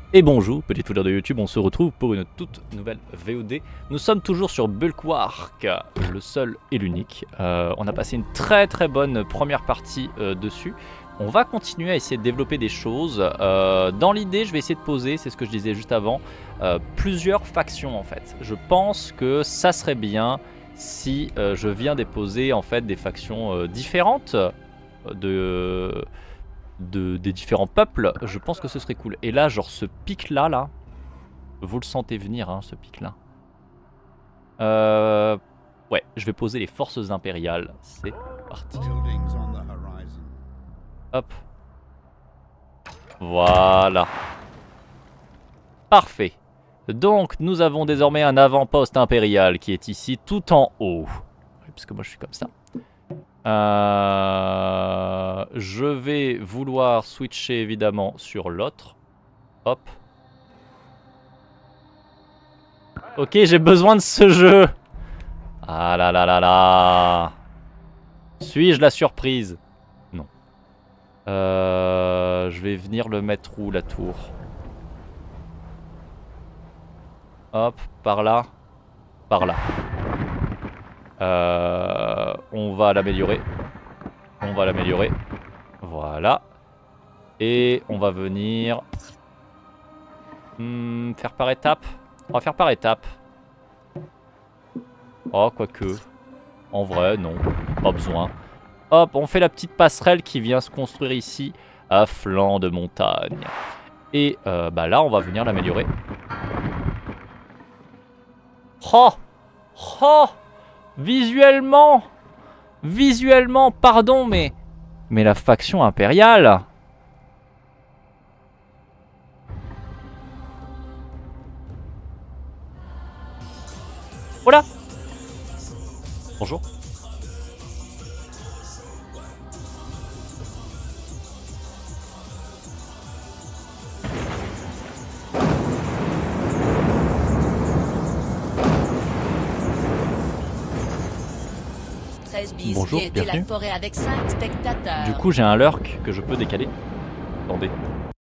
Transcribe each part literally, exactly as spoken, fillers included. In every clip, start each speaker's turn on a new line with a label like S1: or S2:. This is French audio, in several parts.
S1: Et bonjour, petit foudeur de YouTube, on se retrouve pour une toute nouvelle V O D. Nous sommes toujours sur Bulwark, le seul et l'unique. Euh, on a passé une très très bonne première partie euh, dessus. On va continuer à essayer de développer des choses. Euh, dans l'idée, je vais essayer de poser, c'est ce que je disais juste avant, euh, plusieurs factions en fait. Je pense que ça serait bien si euh, je viens déposer en fait des factions euh, différentes de... De, des différents peuples, je pense que ce serait cool. Et là, genre ce pic là, là, vous le sentez venir, hein, ce pic là. Euh, ouais, je vais poser les forces impériales. C'est parti. Hop. Voilà. Parfait. Donc, nous avons désormais un avant-poste impérial qui est ici tout en haut. Parce que moi, je suis comme ça. Euh, je vais vouloir switcher évidemment sur l'autre. Hop. Ok, j'ai besoin de ce jeu. Ah là là là là. Suis-je la surprise? Non. Euh, je vais venir le mettre où, la tour? Hop, par là. Par là. Euh, on va l'améliorer. On va l'améliorer. Voilà. Et on va venir... Hmm, faire par étapes. On va faire par étapes. Oh, quoique. En vrai, non. Pas besoin. Hop, on fait la petite passerelle qui vient se construire ici, à flanc de montagne. Et euh, bah là, on va venir l'améliorer. Oh! Oh! Visuellement, visuellement, pardon, mais, mais la faction impériale. Voilà. Bonjour. Bonjour, bienvenue.
S2: Avec cinq spectateurs.
S1: Du coup, j'ai un lurk que je peux décaler. Attendez.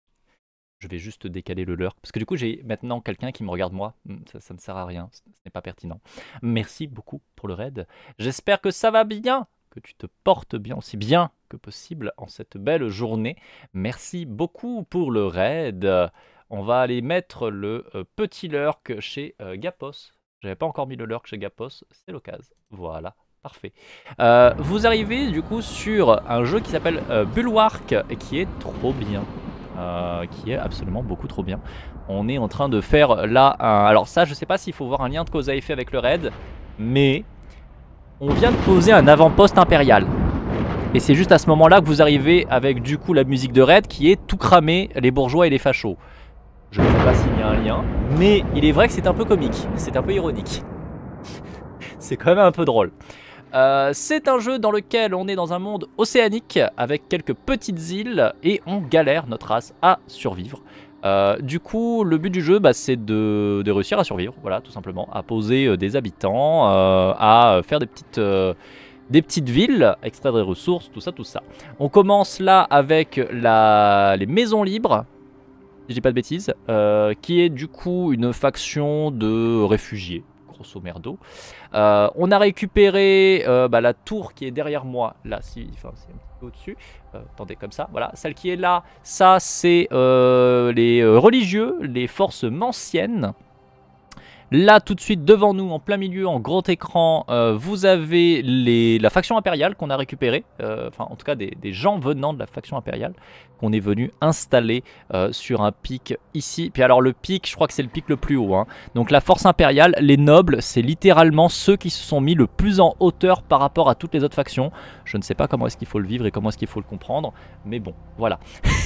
S1: Je vais juste décaler le lurk. Parce que du coup, j'ai maintenant quelqu'un qui me regarde moi. Ça, ça ne sert à rien. Ce n'est pas pertinent. Merci beaucoup pour le raid. J'espère que ça va bien. Que tu te portes bien, aussi bien que possible en cette belle journée. Merci beaucoup pour le raid. On va aller mettre le euh, petit lurk chez euh, Gapos. J'avais pas encore mis le lurk chez Gapos. C'est l'occasion. Voilà. Parfait. Euh, vous arrivez du coup sur un jeu qui s'appelle euh, Bulwark et qui est trop bien. Euh, qui est absolument beaucoup trop bien. On est en train de faire là un... Alors ça, je sais pas s'il faut voir un lien de cause à effet avec le raid, mais on vient de poser un avant-poste impérial. Et c'est juste à ce moment-là que vous arrivez avec du coup la musique de raid qui est tout cramé, les bourgeois et les fachos. Je ne sais pas s'il y a un lien, mais il est vrai que c'est un peu comique, c'est un peu ironique. C'est quand même un peu drôle. Euh, c'est un jeu dans lequel on est dans un monde océanique avec quelques petites îles et on galère notre race à survivre. Euh, du coup, le but du jeu, bah, c'est de, de réussir à survivre, voilà, tout simplement, à poser euh, des habitants, euh, à faire des petites, euh, des petites villes, extraire des ressources, tout ça, tout ça. On commence là avec la, les maisons libres, si je dis pas de bêtises, euh, qui est du coup une faction de réfugiés. Grosso merdo. Euh, on a récupéré euh, bah, la tour qui est derrière moi, là, si, enfin, c'est un petit peu au-dessus. Euh, attendez, comme ça, voilà. Celle qui est là, ça, c'est euh, les euh, religieux, les forces manciennes. Là, tout de suite, devant nous, en plein milieu, en gros écran, euh, vous avez les, la faction impériale qu'on a récupérée. Euh, enfin, en tout cas, des, des gens venant de la faction impériale qu'on est venu installer euh, sur un pic ici. Puis alors, le pic, je crois que c'est le pic le plus haut. Hein. Donc, la force impériale, les nobles, c'est littéralement ceux qui se sont mis le plus en hauteur par rapport à toutes les autres factions. Je ne sais pas comment est-ce qu'il faut le vivre et comment est-ce qu'il faut le comprendre. Mais bon, voilà.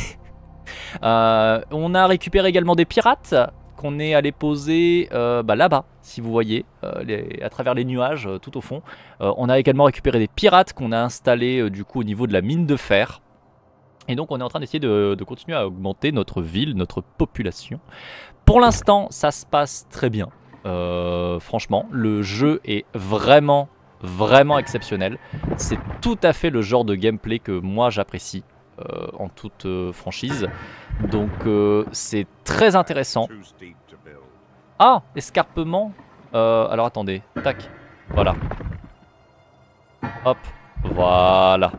S1: euh, on a récupéré également des pirates. Qu'on est allé poser euh, bah, là-bas, si vous voyez, euh, les, à travers les nuages, euh, tout au fond. Euh, on a également récupéré des pirates qu'on a installés euh, du coup au niveau de la mine de fer. Et donc on est en train d'essayer de, de continuer à augmenter notre ville, notre population. Pour l'instant, ça se passe très bien. Euh, franchement, le jeu est vraiment, vraiment exceptionnel. C'est tout à fait le genre de gameplay que moi j'apprécie. euh, en toute euh, franchise. Donc euh, c'est très intéressant. Ah, escarpement. Euh, alors attendez, tac, voilà. Hop, voilà.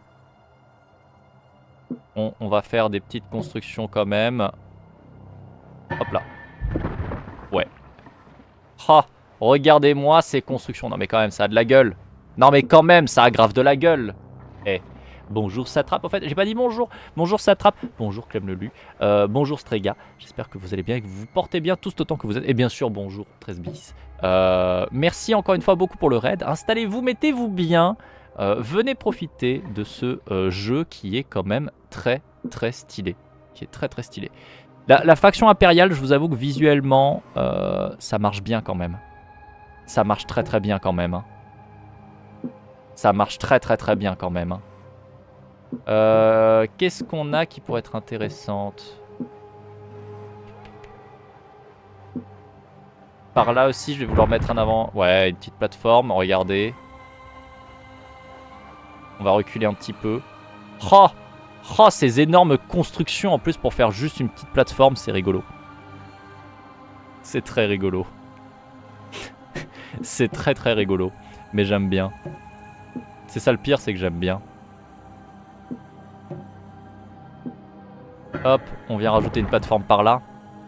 S1: On, on va faire des petites constructions quand même. Hop là. Ouais. Ah, regardez-moi ces constructions. Non mais quand même, ça a de la gueule. Non mais quand même, ça a grave de la gueule. Eh, bonjour Satrape. En fait, j'ai pas dit bonjour. Bonjour Satrape. Bonjour Clem Lelu. Euh, bonjour Strega. J'espère que vous allez bien et que vous vous portez bien tous autant que vous êtes. Et bien sûr, bonjour treize bis. Euh, merci encore une fois beaucoup pour le raid. Installez-vous, mettez-vous bien. Euh, venez profiter de ce euh, jeu qui est quand même très très stylé. Qui est très très stylé. La, la faction impériale, je vous avoue que visuellement, euh, ça marche bien quand même. Ça marche très très bien quand même. Hein. Ça marche très très très bien quand même. Hein. Euh, Qu'est-ce qu'on a qui pourrait être intéressante? Par là aussi, je vais vouloir mettre en avant. Ouais, une petite plateforme, regardez. On va reculer un petit peu. Oh, oh, ces énormes constructions en plus pour faire juste une petite plateforme, c'est rigolo. C'est très rigolo. C'est très très rigolo. Mais j'aime bien. C'est ça le pire, c'est que j'aime bien. Hop, on vient rajouter une plateforme par là.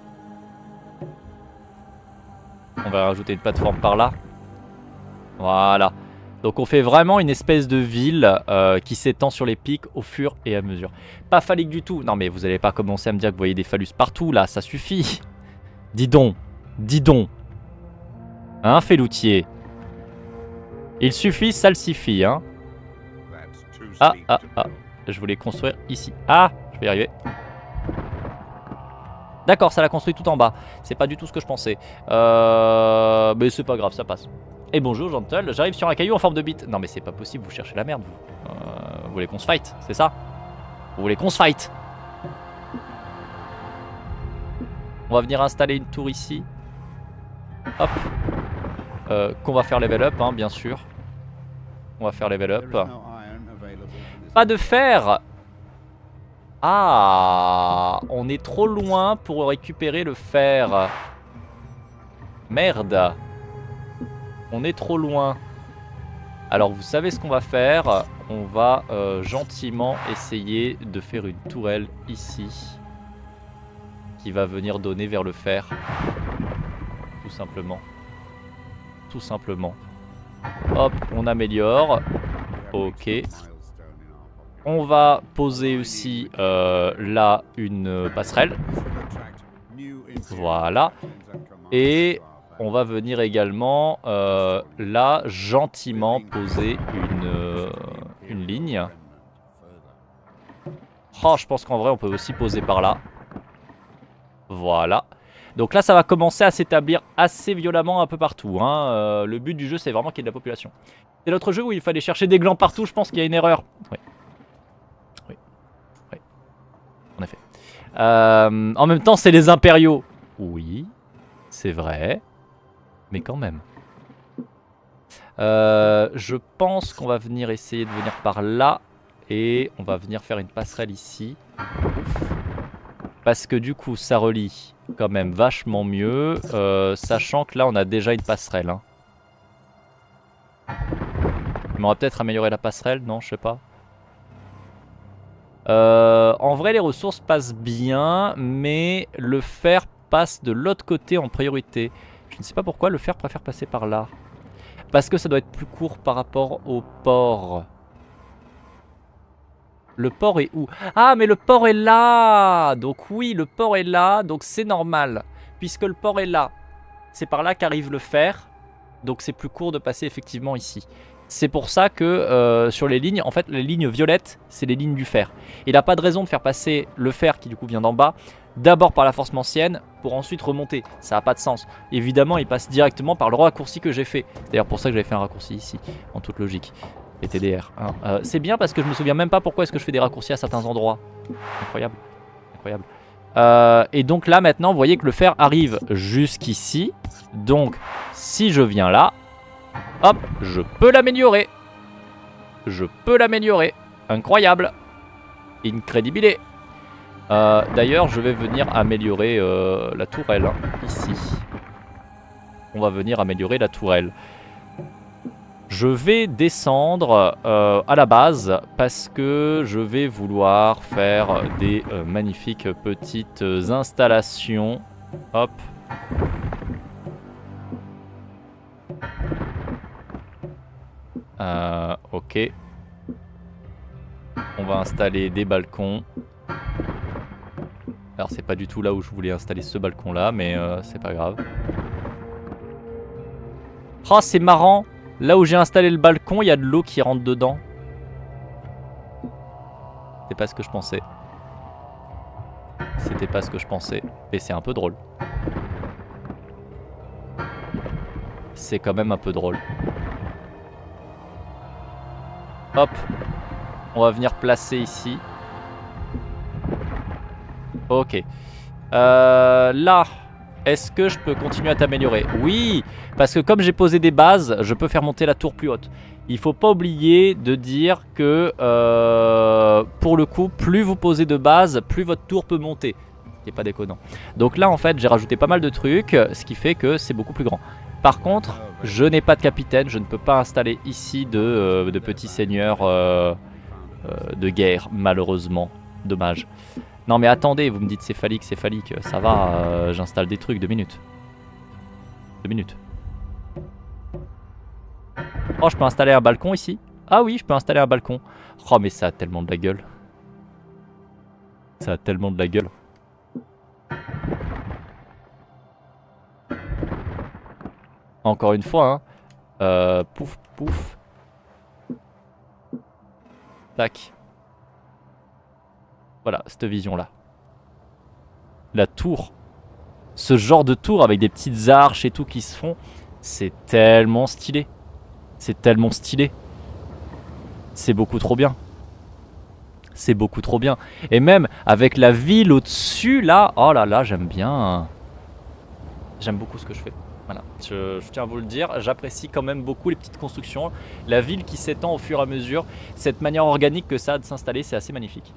S1: On va rajouter une plateforme par là. Voilà. Donc on fait vraiment une espèce de ville euh, qui s'étend sur les pics au fur et à mesure. Pas phallique du tout. Non mais vous allez pas commencer à me dire que vous voyez des phallus partout là, ça suffit. Dis donc, dis donc. Hein, Féloutier? Il suffit, ça le suffit, hein. Ah, ah, ah. Je voulais construire ici. Ah, je vais y arriver. D'accord, ça l'a construit tout en bas. C'est pas du tout ce que je pensais. Euh... Mais c'est pas grave, ça passe. Et bonjour Gentle, j'arrive sur un caillou en forme de bite. Non mais c'est pas possible, vous cherchez la merde vous. Euh, vous voulez qu'on se fight, c'est ça? Vous voulez qu'on se fight? On va venir installer une tour ici. Hop. Euh, qu'on va faire level up, hein, bien sûr. On va faire level up. Pas de fer. Ah, on est trop loin pour récupérer le fer. Merde. On est trop loin. Alors vous savez ce qu'on va faire. On va euh, gentiment essayer de faire une tourelle ici. Qui va venir donner vers le fer. Tout simplement. Tout simplement. Hop, on améliore. Ok. On va poser aussi euh, là une passerelle. Voilà. Et on va venir également euh, là gentiment poser une, euh, une ligne. Oh, je pense qu'en vrai on peut aussi poser par là. Voilà. Donc là ça va commencer à s'établir assez violemment un peu partout. Hein. Euh, le but du jeu c'est vraiment qu'il y ait de la population. C'est l'autre jeu où il fallait chercher des glands partout, je pense qu'il y a une erreur. Oui. Oui. Oui. En effet. Euh, en même temps c'est les impériaux. Oui. C'est vrai. Mais quand même. Euh, je pense qu'on va venir essayer de venir par là. Et on va venir faire une passerelle ici. Parce que du coup ça relie quand même vachement mieux. Euh, sachant que là on a déjà une passerelle. Hein. On va peut-être améliorer la passerelle, non, je sais pas. Euh, en vrai les ressources passent bien. Mais le fer passe de l'autre côté en priorité. Je ne sais pas pourquoi le fer préfère passer par là. Parce que ça doit être plus court par rapport au port. Le port est où? Ah mais le port est là. Donc oui le port est là. Donc c'est normal. Puisque le port est là. C'est par là qu'arrive le fer. Donc c'est plus court de passer effectivement ici. C'est pour ça que euh, sur les lignes, en fait les lignes violettes c'est les lignes du fer. Il n'a pas de raison de faire passer le fer qui du coup vient d'en bas d'abord par la force mancienne pour ensuite remonter. Ça n'a pas de sens. Évidemment il passe directement par le raccourci que j'ai fait. C'est d'ailleurs pour ça que j'avais fait un raccourci ici. En toute logique. Les T D R. Hein. Euh, c'est bien parce que je me souviens même pas pourquoi est-ce que je fais des raccourcis à certains endroits. Incroyable. Incroyable. Euh, et donc là maintenant vous voyez que le fer arrive jusqu'ici. Donc si je viens là, hop, je peux l'améliorer. Je peux l'améliorer. Incroyable. Incredibile. Euh, D'ailleurs, je vais venir améliorer euh, la tourelle, hein, ici. On va venir améliorer la tourelle. Je vais descendre euh, à la base parce que je vais vouloir faire des euh, magnifiques petites installations. Hop. Euh, ok. On va installer des balcons. Alors c'est pas du tout là où je voulais installer ce balcon là, mais euh, c'est pas grave. Oh c'est marrant. Là où j'ai installé le balcon, il y a de l'eau qui rentre dedans. C'est pas ce que je pensais. C'était pas ce que je pensais. Mais c'est un peu drôle. C'est quand même un peu drôle. Hop. On va venir placer ici. Ok. Euh, là, est-ce que je peux continuer à t'améliorer? Oui, parce que comme j'ai posé des bases, je peux faire monter la tour plus haute. Il faut pas oublier de dire que, euh, pour le coup, plus vous posez de bases, plus votre tour peut monter. Ce qui est pas déconnant. Donc là, en fait, j'ai rajouté pas mal de trucs, ce qui fait que c'est beaucoup plus grand. Par contre, je n'ai pas de capitaine, je ne peux pas installer ici de, euh, de petits seigneurs euh, euh, de guerre, malheureusement. Dommage. Non mais attendez, vous me dites c'est phallique, c'est phallique, ça va, euh, j'installe des trucs, deux minutes. Deux minutes. Oh, je peux installer un balcon ici? Ah oui, je peux installer un balcon. Oh mais ça a tellement de la gueule. Ça a tellement de la gueule. Encore une fois, hein. Euh, pouf, pouf. Tac. Voilà, cette vision-là. La tour. Ce genre de tour avec des petites arches et tout qui se font, c'est tellement stylé. C'est tellement stylé. C'est beaucoup trop bien. C'est beaucoup trop bien. Et même avec la ville au-dessus, là, oh là là, j'aime bien. J'aime beaucoup ce que je fais. Voilà, je, je tiens à vous le dire, j'apprécie quand même beaucoup les petites constructions. La ville qui s'étend au fur et à mesure. Cette manière organique que ça a de s'installer, c'est assez magnifique.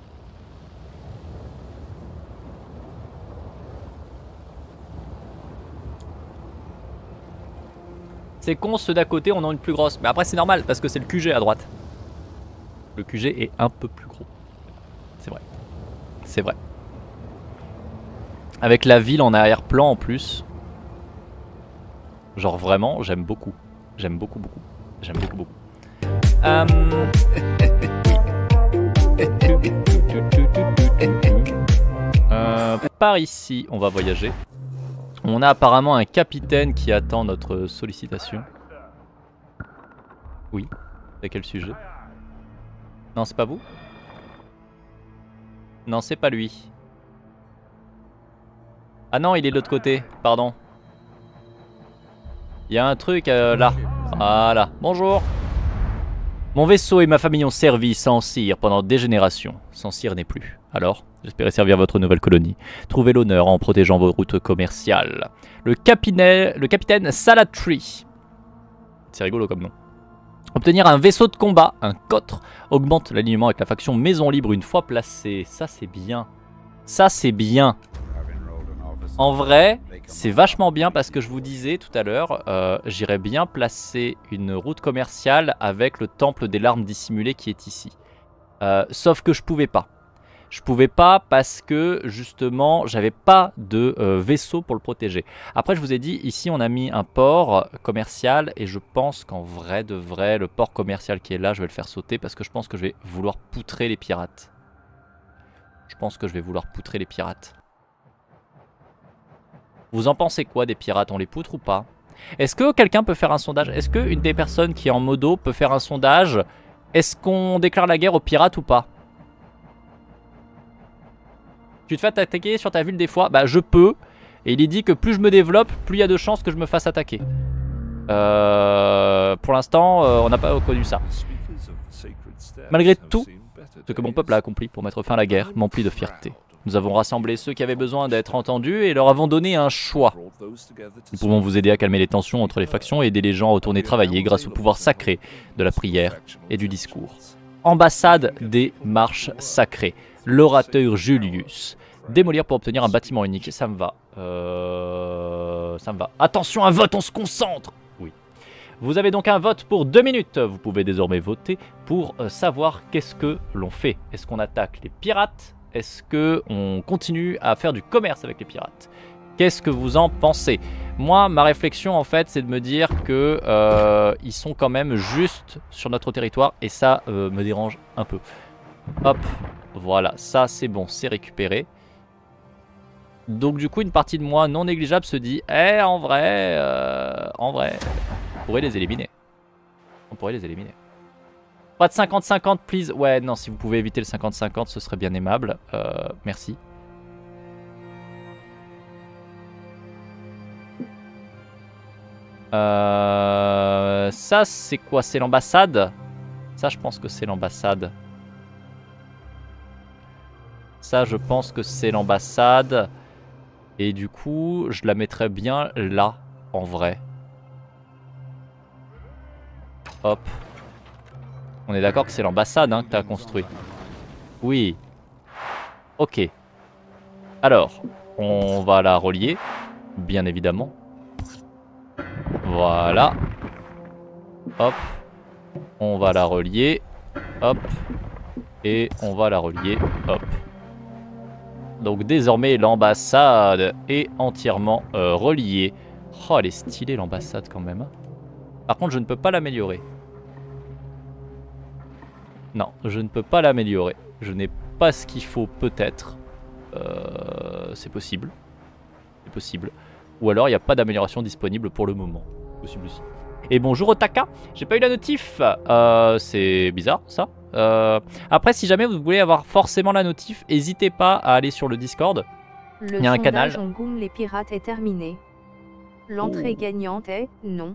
S1: C'est con, ceux d'à côté, on en a une plus grosse. Mais après, c'est normal, parce que c'est le Q G à droite. Le Q G est un peu plus gros. C'est vrai. C'est vrai. Avec la ville en arrière-plan en plus. Genre vraiment, j'aime beaucoup. J'aime beaucoup, beaucoup. J'aime beaucoup, beaucoup. Euh... euh, par ici, on va voyager. On a apparemment un capitaine qui attend notre sollicitation. Oui. C'est quel sujet? Non, c'est pas vous? Non, c'est pas lui. Ah non, il est de l'autre côté. Pardon. Il y a un truc euh, là. Voilà. Bonjour. Mon vaisseau et ma famille ont servi Sancir pendant des générations. Sancir n'est plus. Alors, j'espérais servir votre nouvelle colonie. Trouvez l'honneur en protégeant vos routes commerciales. Le capitaine, le capitaine Salatri. C'est rigolo comme nom. Obtenir un vaisseau de combat, un cotre, augmente l'alignement avec la faction Maison Libre une fois placé. Ça c'est bien. Ça c'est bien. En vrai, c'est vachement bien parce que je vous disais tout à l'heure, euh, j'irais bien placer une route commerciale avec le temple des larmes dissimulées qui est ici. Euh, sauf que je pouvais pas. Je pouvais pas parce que justement j'avais pas de euh, vaisseau pour le protéger. Après je vous ai dit ici on a mis un port commercial et je pense qu'en vrai de vrai le port commercial qui est là je vais le faire sauter parce que je pense que je vais vouloir poutrer les pirates. Je pense que je vais vouloir poutrer les pirates. Vous en pensez quoi des pirates? On les poutre ou pas? Est-ce que quelqu'un peut faire un sondage? Est-ce qu'une des personnes qui est en modo peut faire un sondage? Est-ce qu'on déclare la guerre aux pirates ou pas? Tu te fais attaquer sur ta ville des fois? Bah je peux. Et il est dit que plus je me développe, plus il y a de chances que je me fasse attaquer. Euh, pour l'instant, euh, on n'a pas connu ça. Malgré tout, ce que mon peuple a accompli pour mettre fin à la guerre m'emplit de fierté. Nous avons rassemblé ceux qui avaient besoin d'être entendus et leur avons donné un choix. Nous pouvons vous aider à calmer les tensions entre les factions et aider les gens à retourner travailler grâce au pouvoir sacré de la prière et du discours. Ambassade des marches sacrées. l'orateur Julius. Démolir pour obtenir un bâtiment unique. Ça me va. Euh... Ça me va. Attention, un vote, on se concentre. Oui. Vous avez donc un vote pour deux minutes. Vous pouvez désormais voter pour euh, savoir qu'est-ce que l'on fait. Est-ce qu'on attaque les pirates? Est-ce qu'on continue à faire du commerce avec les pirates? Qu'est-ce que vous en pensez? Moi, ma réflexion, en fait, c'est de me dire que euh, ils sont quand même juste sur notre territoire. Et ça euh, me dérange un peu. Hop, voilà. Ça, c'est bon, c'est récupéré. Donc, du coup, une partie de moi non négligeable se dit, eh, en vrai, euh, en vrai, on pourrait les éliminer. On pourrait les éliminer. Pas de cinquante cinquante, please. Ouais, non, si vous pouvez éviter le cinquante cinquante, ce serait bien aimable. Euh, merci. Euh, ça, c'est quoi? C'est l'ambassade? Ça, je pense que c'est l'ambassade. Ça, je pense que c'est l'ambassade. Et du coup, je la mettrais bien là, en vrai. Hop. On est d'accord que c'est l'ambassade hein, que tu as construit. Oui. Ok. Alors, on va la relier, bien évidemment. Voilà. Hop. On va la relier. Hop. Et on va la relier. Hop. Donc désormais l'ambassade est entièrement euh, reliée. Oh, elle est stylée l'ambassade quand même. Par contre, je ne peux pas l'améliorer. Non, je ne peux pas l'améliorer. Je n'ai pas ce qu'il faut peut-être. Euh, c'est possible. C'est possible. Ou alors il n'y a pas d'amélioration disponible pour le moment. Possible aussi. Et bonjour Otaka, j'ai pas eu la notif. Euh, c'est bizarre ça. Euh, après, si jamais vous voulez avoir forcément la notif, n'hésitez pas à aller sur le Discord.
S3: Le
S1: il y a un canal.
S3: En Goom, les pirates est terminé. L'entrée
S1: oh.
S3: gagnante est non.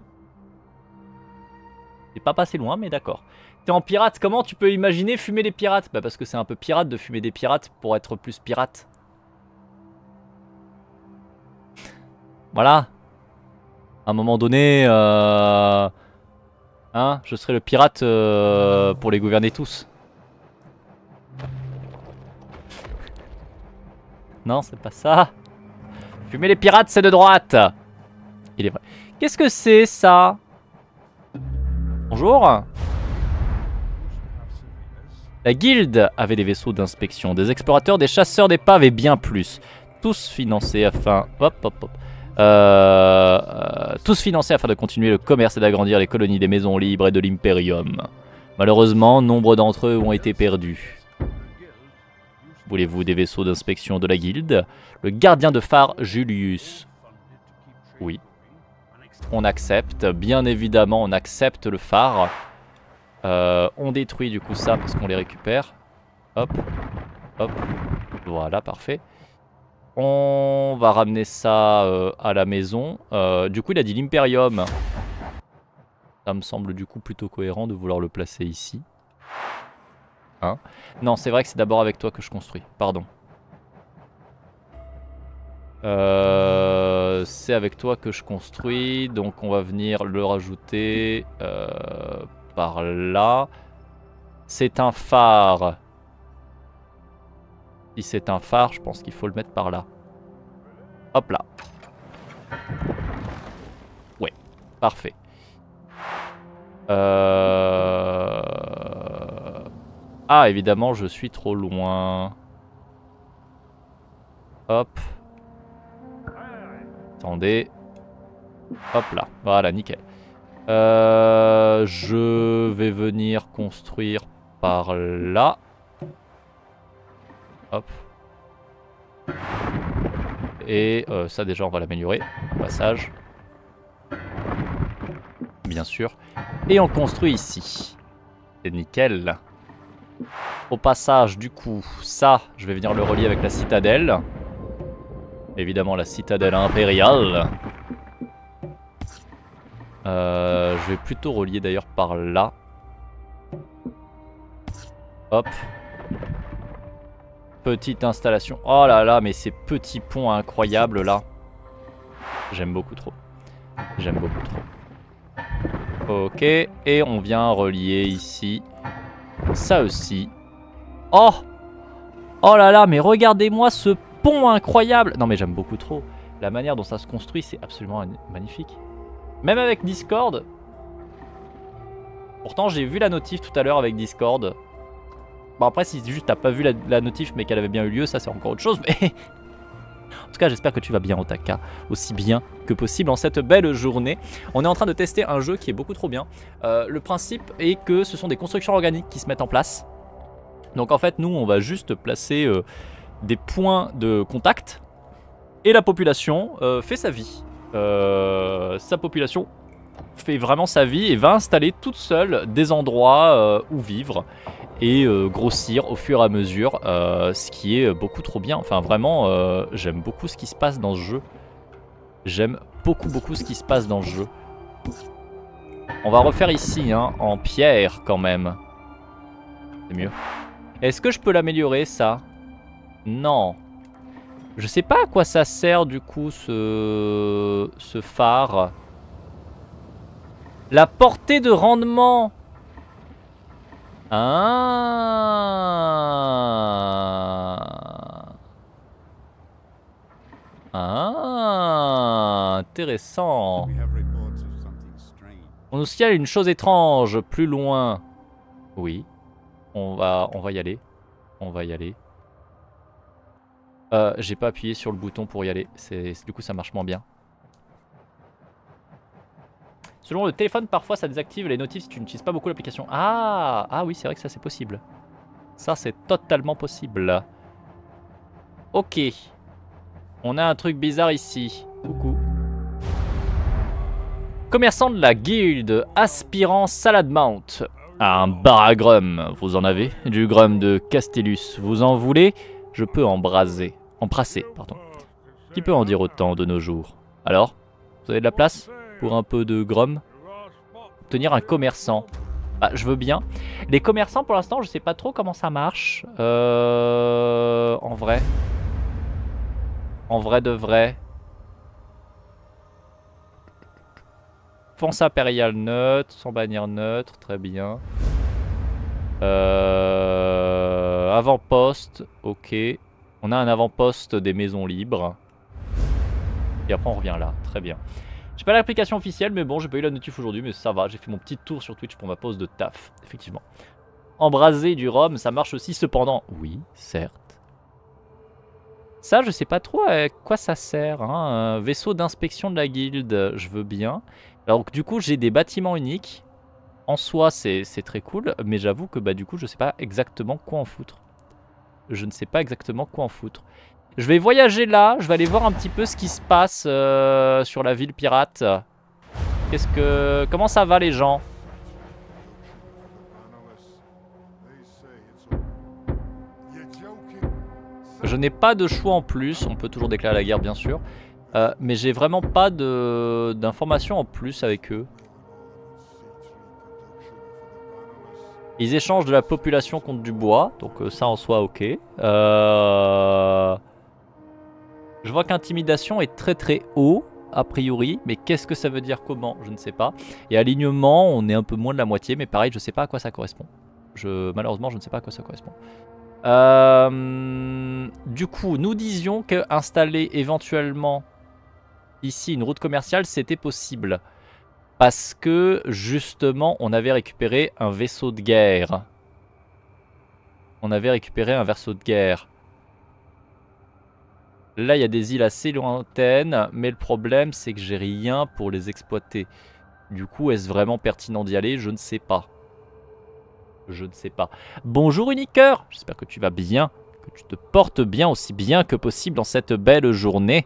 S1: C'est pas passé loin, mais d'accord. T'es en pirate, comment tu peux imaginer fumer les pirates? Bah parce que c'est un peu pirate de fumer des pirates pour être plus pirate. Voilà. À un moment donné, euh... hein, je serai le pirate euh, pour les gouverner tous. Non, c'est pas ça. Fumer les pirates, c'est de droite. Il est vrai. Qu'est-ce que c'est ça? Bonjour. La guilde avait des vaisseaux d'inspection, des explorateurs, des chasseurs d'épaves et bien plus. Tous financés afin... Hop, hop, hop. Euh, euh, tous financés afin de continuer le commerce et d'agrandir les colonies des maisons libres et de l'Imperium. Malheureusement, nombre d'entre eux ont été perdus. Voulez-vous des vaisseaux d'inspection de la guilde? Le gardien de phare Julius. Oui. On accepte, bien évidemment on accepte le phare. Euh, on détruit du coup ça parce qu'on les récupère. Hop, hop, voilà, parfait. On va ramener ça euh, à la maison. Euh, du coup il a dit l'Imperium. Ça me semble du coup plutôt cohérent de vouloir le placer ici. Hein? Non, c'est vrai que c'est d'abord avec toi que je construis, pardon. Euh, c'est avec toi que je construis, donc on va venir le rajouter euh, par là. C'est un phare. Si c'est un phare, je pense qu'il faut le mettre par là. Hop là. Ouais, parfait. Euh... Ah, évidemment, je suis trop loin. Hop. Attendez. Hop là. Voilà, nickel. Euh, je vais venir construire par là. Hop. Et euh, ça déjà on va l'améliorer. Passage. Bien sûr. Et on construit ici. C'est nickel. Au passage du coup, ça je vais venir le relier avec la citadelle. Évidemment la citadelle impériale. Euh, je vais plutôt relier d'ailleurs par là. Hop. Petite installation. Oh là là, mais ces petits ponts incroyables là. J'aime beaucoup trop. J'aime beaucoup trop. Ok. Et on vient relier ici. Ça aussi. Oh! Oh là là, mais regardez-moi ce pont incroyable. Non mais j'aime beaucoup trop. La manière dont ça se construit, c'est absolument magnifique. Même avec Discord. Pourtant, j'ai vu la notif tout à l'heure avec Discord. Bon après, si juste t'as pas vu la, la notif mais qu'elle avait bien eu lieu, ça c'est encore autre chose. Mais en tout cas, j'espère que tu vas bien, Otaka. Aussi bien que possible en cette belle journée. On est en train de tester un jeu qui est beaucoup trop bien. Euh, le principe est que ce sont des constructions organiques qui se mettent en place. Donc en fait, nous, on va juste placer euh, des points de contact. Et la population euh, fait sa vie. Euh, sa population fait vraiment sa vie et va installer toute seule des endroits euh, où vivre. Et euh, grossir au fur et à mesure, euh, ce qui est beaucoup trop bien. Enfin vraiment, euh, j'aime beaucoup ce qui se passe dans ce jeu. J'aime beaucoup beaucoup ce qui se passe dans ce jeu. On va refaire ici, hein, en pierre quand même. C'est mieux. Est-ce que je peux l'améliorer ça? Non. Je sais pas à quoi ça sert du coup ce, ce phare. La portée de rendement. Ah. Ah. Intéressant. On nous signale une chose étrange plus loin. Oui. On va, on va y aller. On va y aller. Euh, j'ai pas appuyé sur le bouton pour y aller. C'est, du coup, ça marche moins bien. Selon le téléphone, parfois ça désactive les notifs si tu n'utilises pas beaucoup l'application. Ah, ah oui, c'est vrai que ça c'est possible. Ça c'est totalement possible. Ok. On a un truc bizarre ici. Coucou. Commerçant de la guilde, aspirant Salad Mount. Un bar à grum, vous en avez? Du grum de Castellus, vous en voulez? Je peux embraser. Embrasser, pardon. Qui peut en dire autant de nos jours? Alors, vous avez de la place pour un peu de grum? Obtenir un commerçant. Bah, je veux bien. Les commerçants, pour l'instant, je sais pas trop comment ça marche. Euh... En vrai. En vrai de vrai. Fonce impériale neutre, sans bannière neutre, très bien. Euh... Avant-poste, ok. On a un avant-poste des maisons libres. Et après on revient là, très bien. J'ai pas l'application officielle, mais bon, j'ai pas eu la notif aujourd'hui, mais ça va. J'ai fait mon petit tour sur Twitch pour ma pause de taf, effectivement. Embraser du rhum, ça marche aussi cependant. Oui, certes. Ça, je sais pas trop à quoi ça sert. Hein. Un vaisseau d'inspection de la guilde, je veux bien. Alors du coup, j'ai des bâtiments uniques. En soi, c'est très cool, mais j'avoue que bah du coup, je sais pas exactement quoi en foutre. Je ne sais pas exactement quoi en foutre. Je vais voyager là, je vais aller voir un petit peu ce qui se passe euh, sur la ville pirate. Qu'est-ce que... Comment ça va les gens? Je n'ai pas de choix en plus, on peut toujours déclarer la guerre bien sûr. Euh, mais j'ai vraiment pas de d'informations en plus avec eux. Ils échangent de la population contre du bois, donc euh, ça en soit ok. Euh... Je vois qu'intimidation est très très haut, a priori, mais qu'est-ce que ça veut dire comment? Je ne sais pas. Et alignement, on est un peu moins de la moitié, mais pareil, je sais pas à quoi ça correspond. Je... Malheureusement, je ne sais pas à quoi ça correspond. Euh... Du coup, nous disions qu'installer éventuellement ici une route commerciale, c'était possible. Parce que, justement, on avait récupéré un vaisseau de guerre. On avait récupéré un vaisseau de guerre. Là, il y a des îles assez lointaines, mais le problème, c'est que j'ai rien pour les exploiter. Du coup, est-ce vraiment pertinent d'y aller? Je ne sais pas. Je ne sais pas. Bonjour Uniqueur, j'espère que tu vas bien, que tu te portes bien aussi bien que possible dans cette belle journée.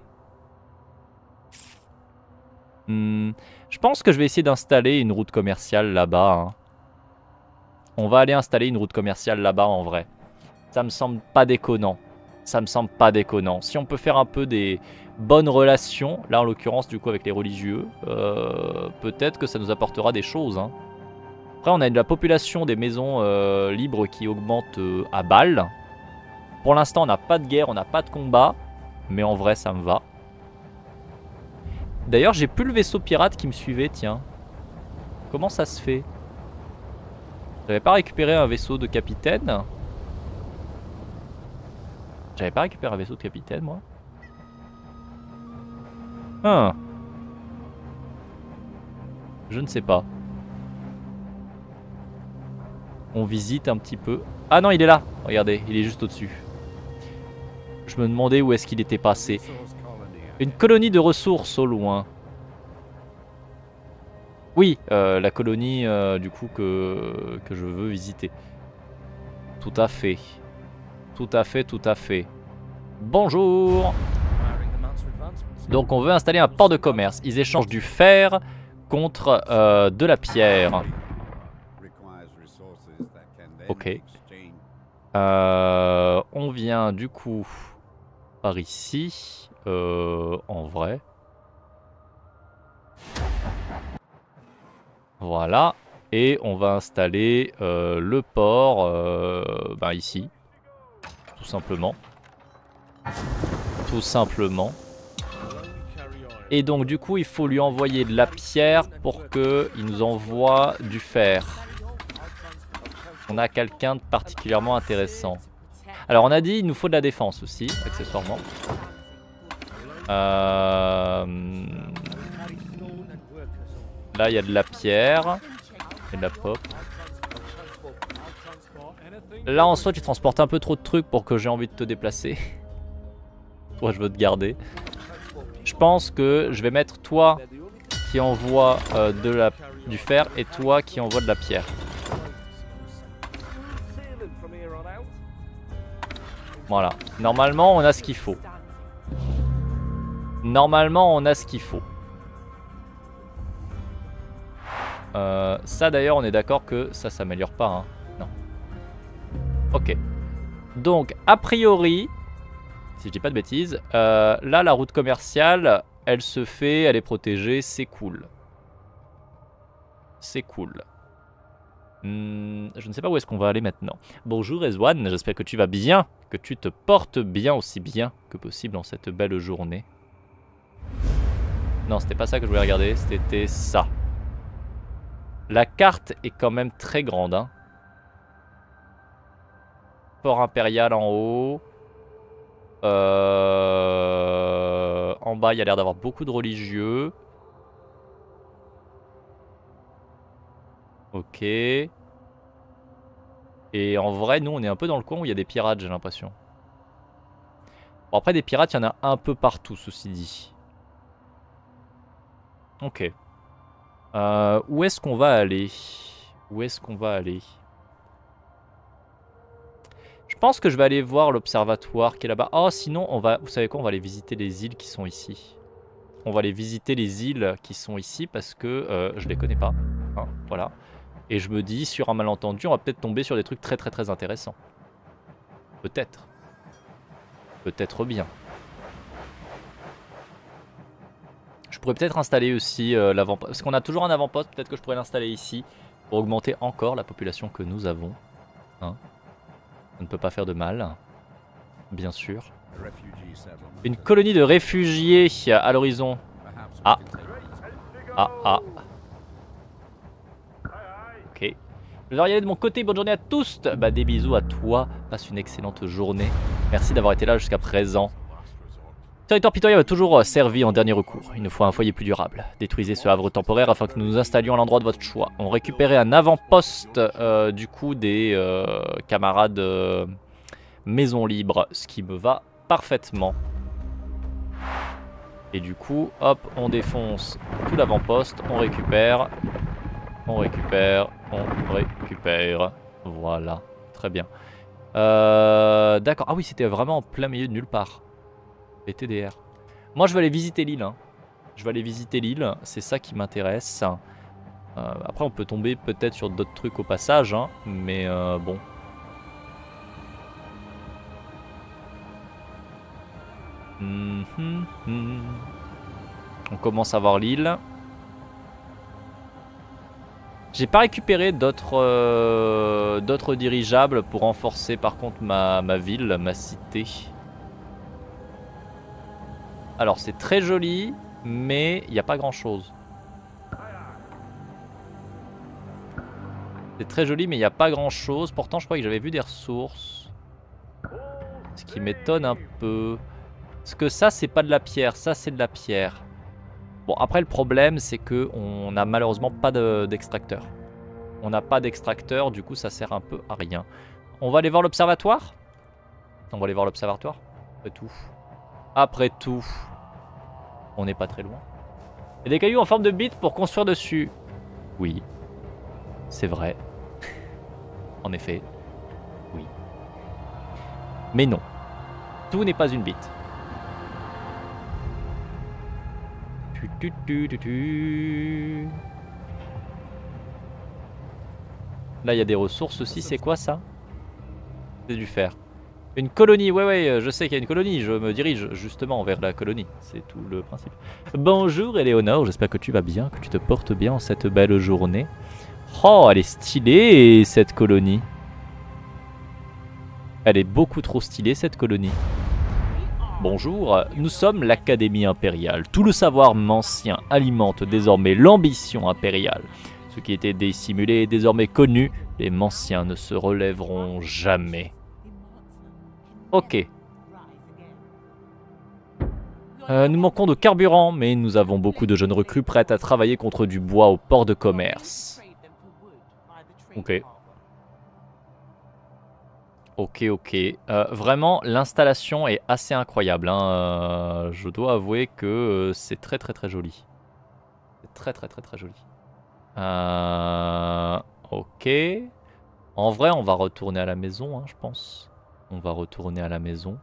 S1: Hmm, je pense que je vais essayer d'installer une route commerciale là-bas. Hein. On va aller installer une route commerciale là-bas en vrai. Ça me semble pas déconnant. Ça me semble pas déconnant. Si on peut faire un peu des bonnes relations, là en l'occurrence du coup avec les religieux, euh, peut-être que ça nous apportera des choses. Hein. Après on a de la population des maisons euh, libres qui augmente euh, à balle. Pour l'instant on n'a pas de guerre, on n'a pas de combat. Mais en vrai ça me va. D'ailleurs j'ai plus le vaisseau pirate qui me suivait, tiens. Comment ça se fait? J'avais pas récupéré un vaisseau de capitaine? J'avais pas récupéré un vaisseau de capitaine, moi. Ah. Je ne sais pas. On visite un petit peu. Ah non, il est là. Regardez, il est juste au-dessus. Je me demandais où est-ce qu'il était passé. Une colonie de ressources au loin. Oui, euh, la colonie euh, du coup que, que je veux visiter. Tout à fait. Tout à fait, tout à fait. Bonjour. Donc on veut installer un port de commerce. Ils échangent du fer contre euh, de la pierre. Ok. Euh, on vient du coup par ici. Euh, en vrai. Voilà. Et on va installer euh, le port euh, ben ici. Tout simplement. Tout simplement. Et donc du coup il faut lui envoyer de la pierre pour qu'il nous envoie du fer. On a quelqu'un de particulièrement intéressant. Alors on a dit il nous faut de la défense aussi, accessoirement. Euh... Là il y a de la pierre. Et de la pop. Là en soi tu transportes un peu trop de trucs pour que j'ai envie de te déplacer. Toi je veux te garder. Je pense que je vais mettre toi qui envoie euh, de la, du fer et toi qui envoie de la pierre. Voilà. Normalement, on a ce qu'il faut. Normalement, on a ce qu'il faut. Euh, ça d'ailleurs, on est d'accord que ça s'améliore pas. Hein. Non. Ok. Donc, a priori, si je dis pas de bêtises, euh, là, la route commerciale, elle se fait, elle est protégée, c'est cool. C'est cool. Hmm, je ne sais pas où est-ce qu'on va aller maintenant. Bonjour Ezwan, j'espère que tu vas bien, que tu te portes bien aussi bien que possible en cette belle journée. Non, c'était pas ça que je voulais regarder, c'était ça. La carte est quand même très grande. Hein. Port impérial en haut. Euh... En bas, il y a l'air d'avoir beaucoup de religieux. Ok. Et en vrai, nous, on est un peu dans le coin où il y a des pirates, j'ai l'impression. Bon, après, des pirates, il y en a un peu partout, ceci dit. Ok. Euh, où est-ce qu'on va aller? Où est-ce qu'on va aller? Je pense que je vais aller voir l'observatoire qui est là-bas. Oh, sinon, on va, vous savez quoi? On va aller visiter les îles qui sont ici. On va aller visiter les îles qui sont ici parce que euh, je les connais pas. Hein, voilà. Et je me dis, sur un malentendu, on va peut-être tomber sur des trucs très très très intéressants. Peut-être. Peut-être bien. Je pourrais peut-être installer aussi euh, l'avant-poste. Parce qu'on a toujours un avant-poste, peut-être que je pourrais l'installer ici. Pour augmenter encore la population que nous avons. Hein. Ça ne peut pas faire de mal. Bien sûr. Une colonie de réfugiés à l'horizon. Ah. Ah, ah. Ok. Je vais y aller de mon côté. Bonne journée à tous. Bah, des bisous à toi. Passe une excellente journée. Merci d'avoir été là jusqu'à présent. Territoire pitoyable a toujours servi en dernier recours. Il nous faut un foyer plus durable. Détruisez ce havre temporaire afin que nous nous installions à l'endroit de votre choix. On récupérait un avant-poste euh, du coup des euh, camarades euh, Maison Libre, ce qui me va parfaitement. Et du coup, hop, on défonce tout l'avant-poste, on récupère, on récupère, on récupère. Voilà, très bien. Euh, D'accord, ah oui, c'était vraiment en plein milieu de nulle part. Les T D R. Moi, je vais aller visiter l'île. Hein. Je vais aller visiter l'île, c'est ça qui m'intéresse. Euh, après, on peut tomber peut-être sur d'autres trucs au passage, hein, mais euh, bon. Mmh, mmh, mmh. On commence à voir l'île. J'ai pas récupéré d'autres euh, d'autres dirigeables pour renforcer par contre ma, ma ville, ma cité. Alors c'est très joli, mais il n'y a pas grand chose. C'est très joli, mais il n'y a pas grand chose. Pourtant, je crois que j'avais vu des ressources. Ce qui m'étonne un peu. Parce que ça, c'est pas de la pierre. Ça, c'est de la pierre. Bon, après, le problème, c'est que on n'a malheureusement pas d'extracteur. On n'a pas d'extracteur, du coup, ça sert un peu à rien. On va aller voir l'observatoire. On va aller voir l'observatoire. Après tout. Après tout. On n'est pas très loin. Il y a des cailloux en forme de bite pour construire dessus. Oui. C'est vrai. En effet. Oui. Mais non. Tout n'est pas une bite. Tu, tu, tu, tu, tu. Là, il y a des ressources aussi. C'est quoi ça? C'est du fer. Une colonie. Ouais, ouais, je sais qu'il y a une colonie. Je me dirige justement vers la colonie. C'est tout le principe. Bonjour, Éléonore. J'espère que tu vas bien, que tu te portes bien en cette belle journée. Oh, elle est stylée, cette colonie. Elle est beaucoup trop stylée, cette colonie. Bonjour, nous sommes l'Académie impériale. Tout le savoir mancien alimente désormais l'ambition impériale. Ce qui était dissimulé est désormais connu. Les manciens ne se relèveront jamais. Ok. Euh, nous manquons de carburant, mais nous avons beaucoup de jeunes recrues prêtes à travailler contre du bois au port de commerce. Ok. Ok, ok. Euh, vraiment, l'installation est assez incroyable. Hein. Euh, je dois avouer que euh, c'est très très très joli. C'est très très très très joli. Euh, ok. En vrai, on va retourner à la maison, hein, je pense. On va retourner à la maison.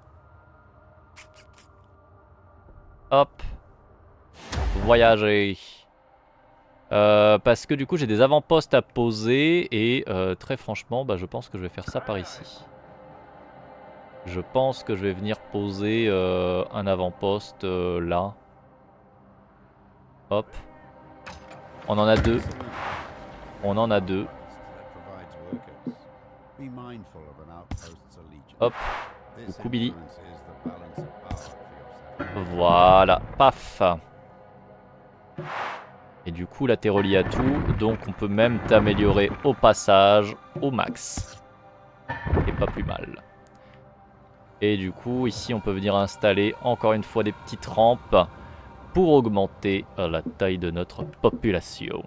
S1: Hop. Voyager. Euh, parce que du coup, j'ai des avant-postes à poser. Et euh, très franchement, bah, je pense que je vais faire ça par ici. Je pense que je vais venir poser euh, un avant-poste euh, là. Hop. On en a deux. On en a deux. Hop. Coucou Billy. Voilà. Paf. Et du coup là t'es relié à tout. Donc on peut même t'améliorer au passage au max. Et pas plus mal. Et du coup ici on peut venir installer encore une fois des petites rampes pour augmenter la taille de notre population.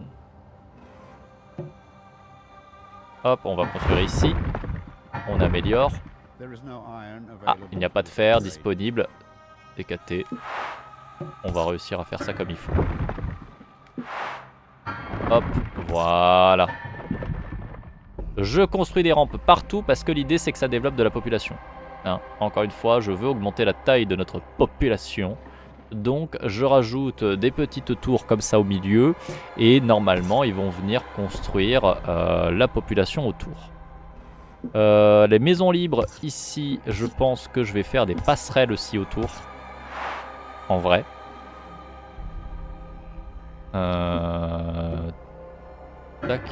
S1: Hop, on va construire ici. On améliore. Ah, il n'y a pas de fer disponible. D K T. On va réussir à faire ça comme il faut. Hop, voilà. Je construis des rampes partout parce que l'idée c'est que ça développe de la population. Hein, encore une fois, je veux augmenter la taille de notre population. Donc je rajoute des petites tours comme ça au milieu. Et normalement ils vont venir construire euh, la population autour. Euh, les maisons libres ici, je pense que je vais faire des passerelles aussi autour. En vrai. Euh... Tac.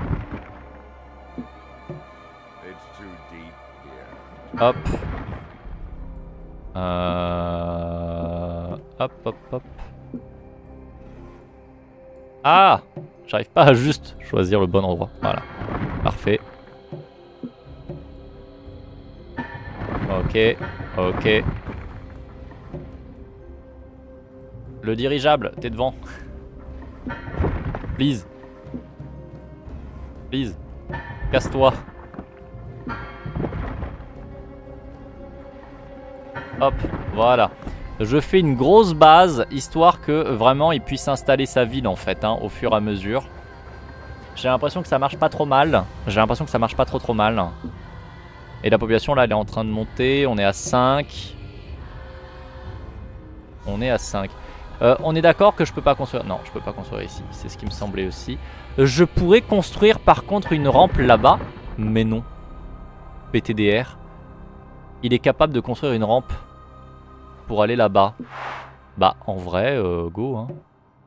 S1: Hop. Euh... Hop, hop, hop. Ah! J'arrive pas à juste choisir le bon endroit. Voilà. Parfait. Ok, ok. Le dirigeable, t'es devant. Please. Please. Casse-toi. Hop, voilà. Je fais une grosse base, histoire que vraiment il puisse installer sa ville en fait, hein, au fur et à mesure. J'ai l'impression que ça marche pas trop mal. J'ai l'impression que ça marche pas trop trop mal. Et la population là elle est en train de monter, on est à cinq. On est à cinq. Euh, on est d'accord que je peux pas construire... Non, je peux pas construire ici, c'est ce qui me semblait aussi. Je pourrais construire par contre une rampe là-bas, mais non. P T D R. Il est capable de construire une rampe pour aller là-bas. Bah en vrai, euh, go hein.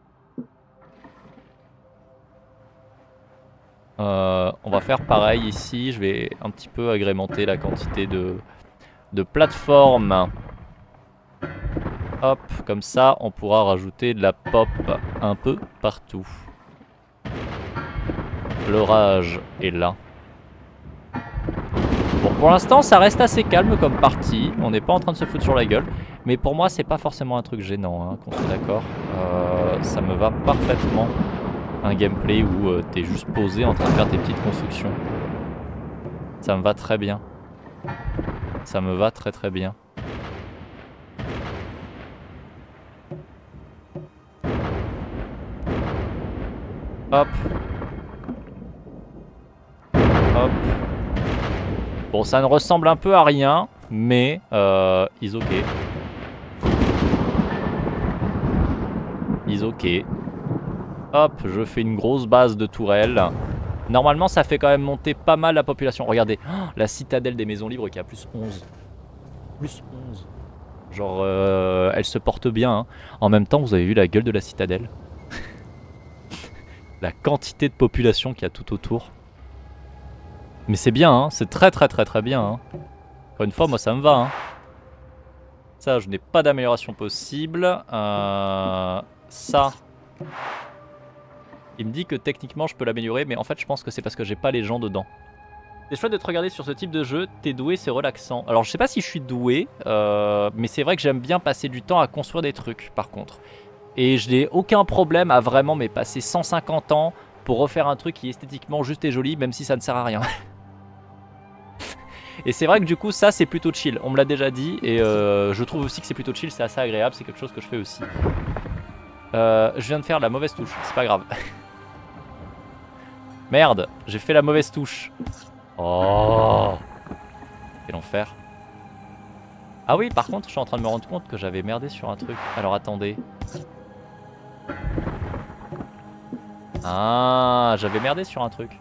S1: Euh, on va faire pareil ici, je vais un petit peu agrémenter la quantité de, de plateformes. Hop, comme ça on pourra rajouter de la pop un peu partout. L'orage est là. Bon, Pour l'instant, ça reste assez calme comme partie. On n'est pas en train de se foutre sur la gueule. Mais pour moi, c'est pas forcément un truc gênant, hein, qu'on soit d'accord. Euh, ça me va parfaitement. Un gameplay où euh, t'es juste posé en train de faire tes petites constructions. Ça me va très bien. Ça me va très très bien. Hop. Hop. Bon, ça ne ressemble un peu à rien, mais euh, is ok. Is ok. Hop, je fais une grosse base de tourelles. Normalement, ça fait quand même monter pas mal la population. Regardez, oh, la citadelle des maisons libres qui a plus onze. Plus onze. Genre, euh, elle se porte bien. Hein. En même temps, vous avez vu la gueule de la citadelle. La quantité de population qu'il y a tout autour. Mais c'est bien, hein. C'est très très très très bien. Hein. Encore une fois, moi ça me va. Hein. Ça, je n'ai pas d'amélioration possible. Euh, ça... Il me dit que techniquement je peux l'améliorer, mais en fait je pense que c'est parce que j'ai pas les gens dedans. C'est chouette de te regarder sur ce type de jeu, t'es doué, c'est relaxant. Alors je sais pas si je suis doué, euh, mais c'est vrai que j'aime bien passer du temps à construire des trucs par contre. Et je n'ai aucun problème à vraiment mais passer cent cinquante ans pour refaire un truc qui esthétiquement juste et joli, même si ça ne sert à rien. Et c'est vrai que du coup ça c'est plutôt chill, on me l'a déjà dit, et euh, je trouve aussi que c'est plutôt chill, c'est assez agréable, c'est quelque chose que je fais aussi. Euh, je viens de faire la mauvaise touche, c'est pas grave. Merde, j'ai fait la mauvaise touche. Oh, quel enfer. Ah oui, par contre, je suis en train de me rendre compte que j'avais merdé sur un truc. Alors attendez. Ah, j'avais merdé sur un truc.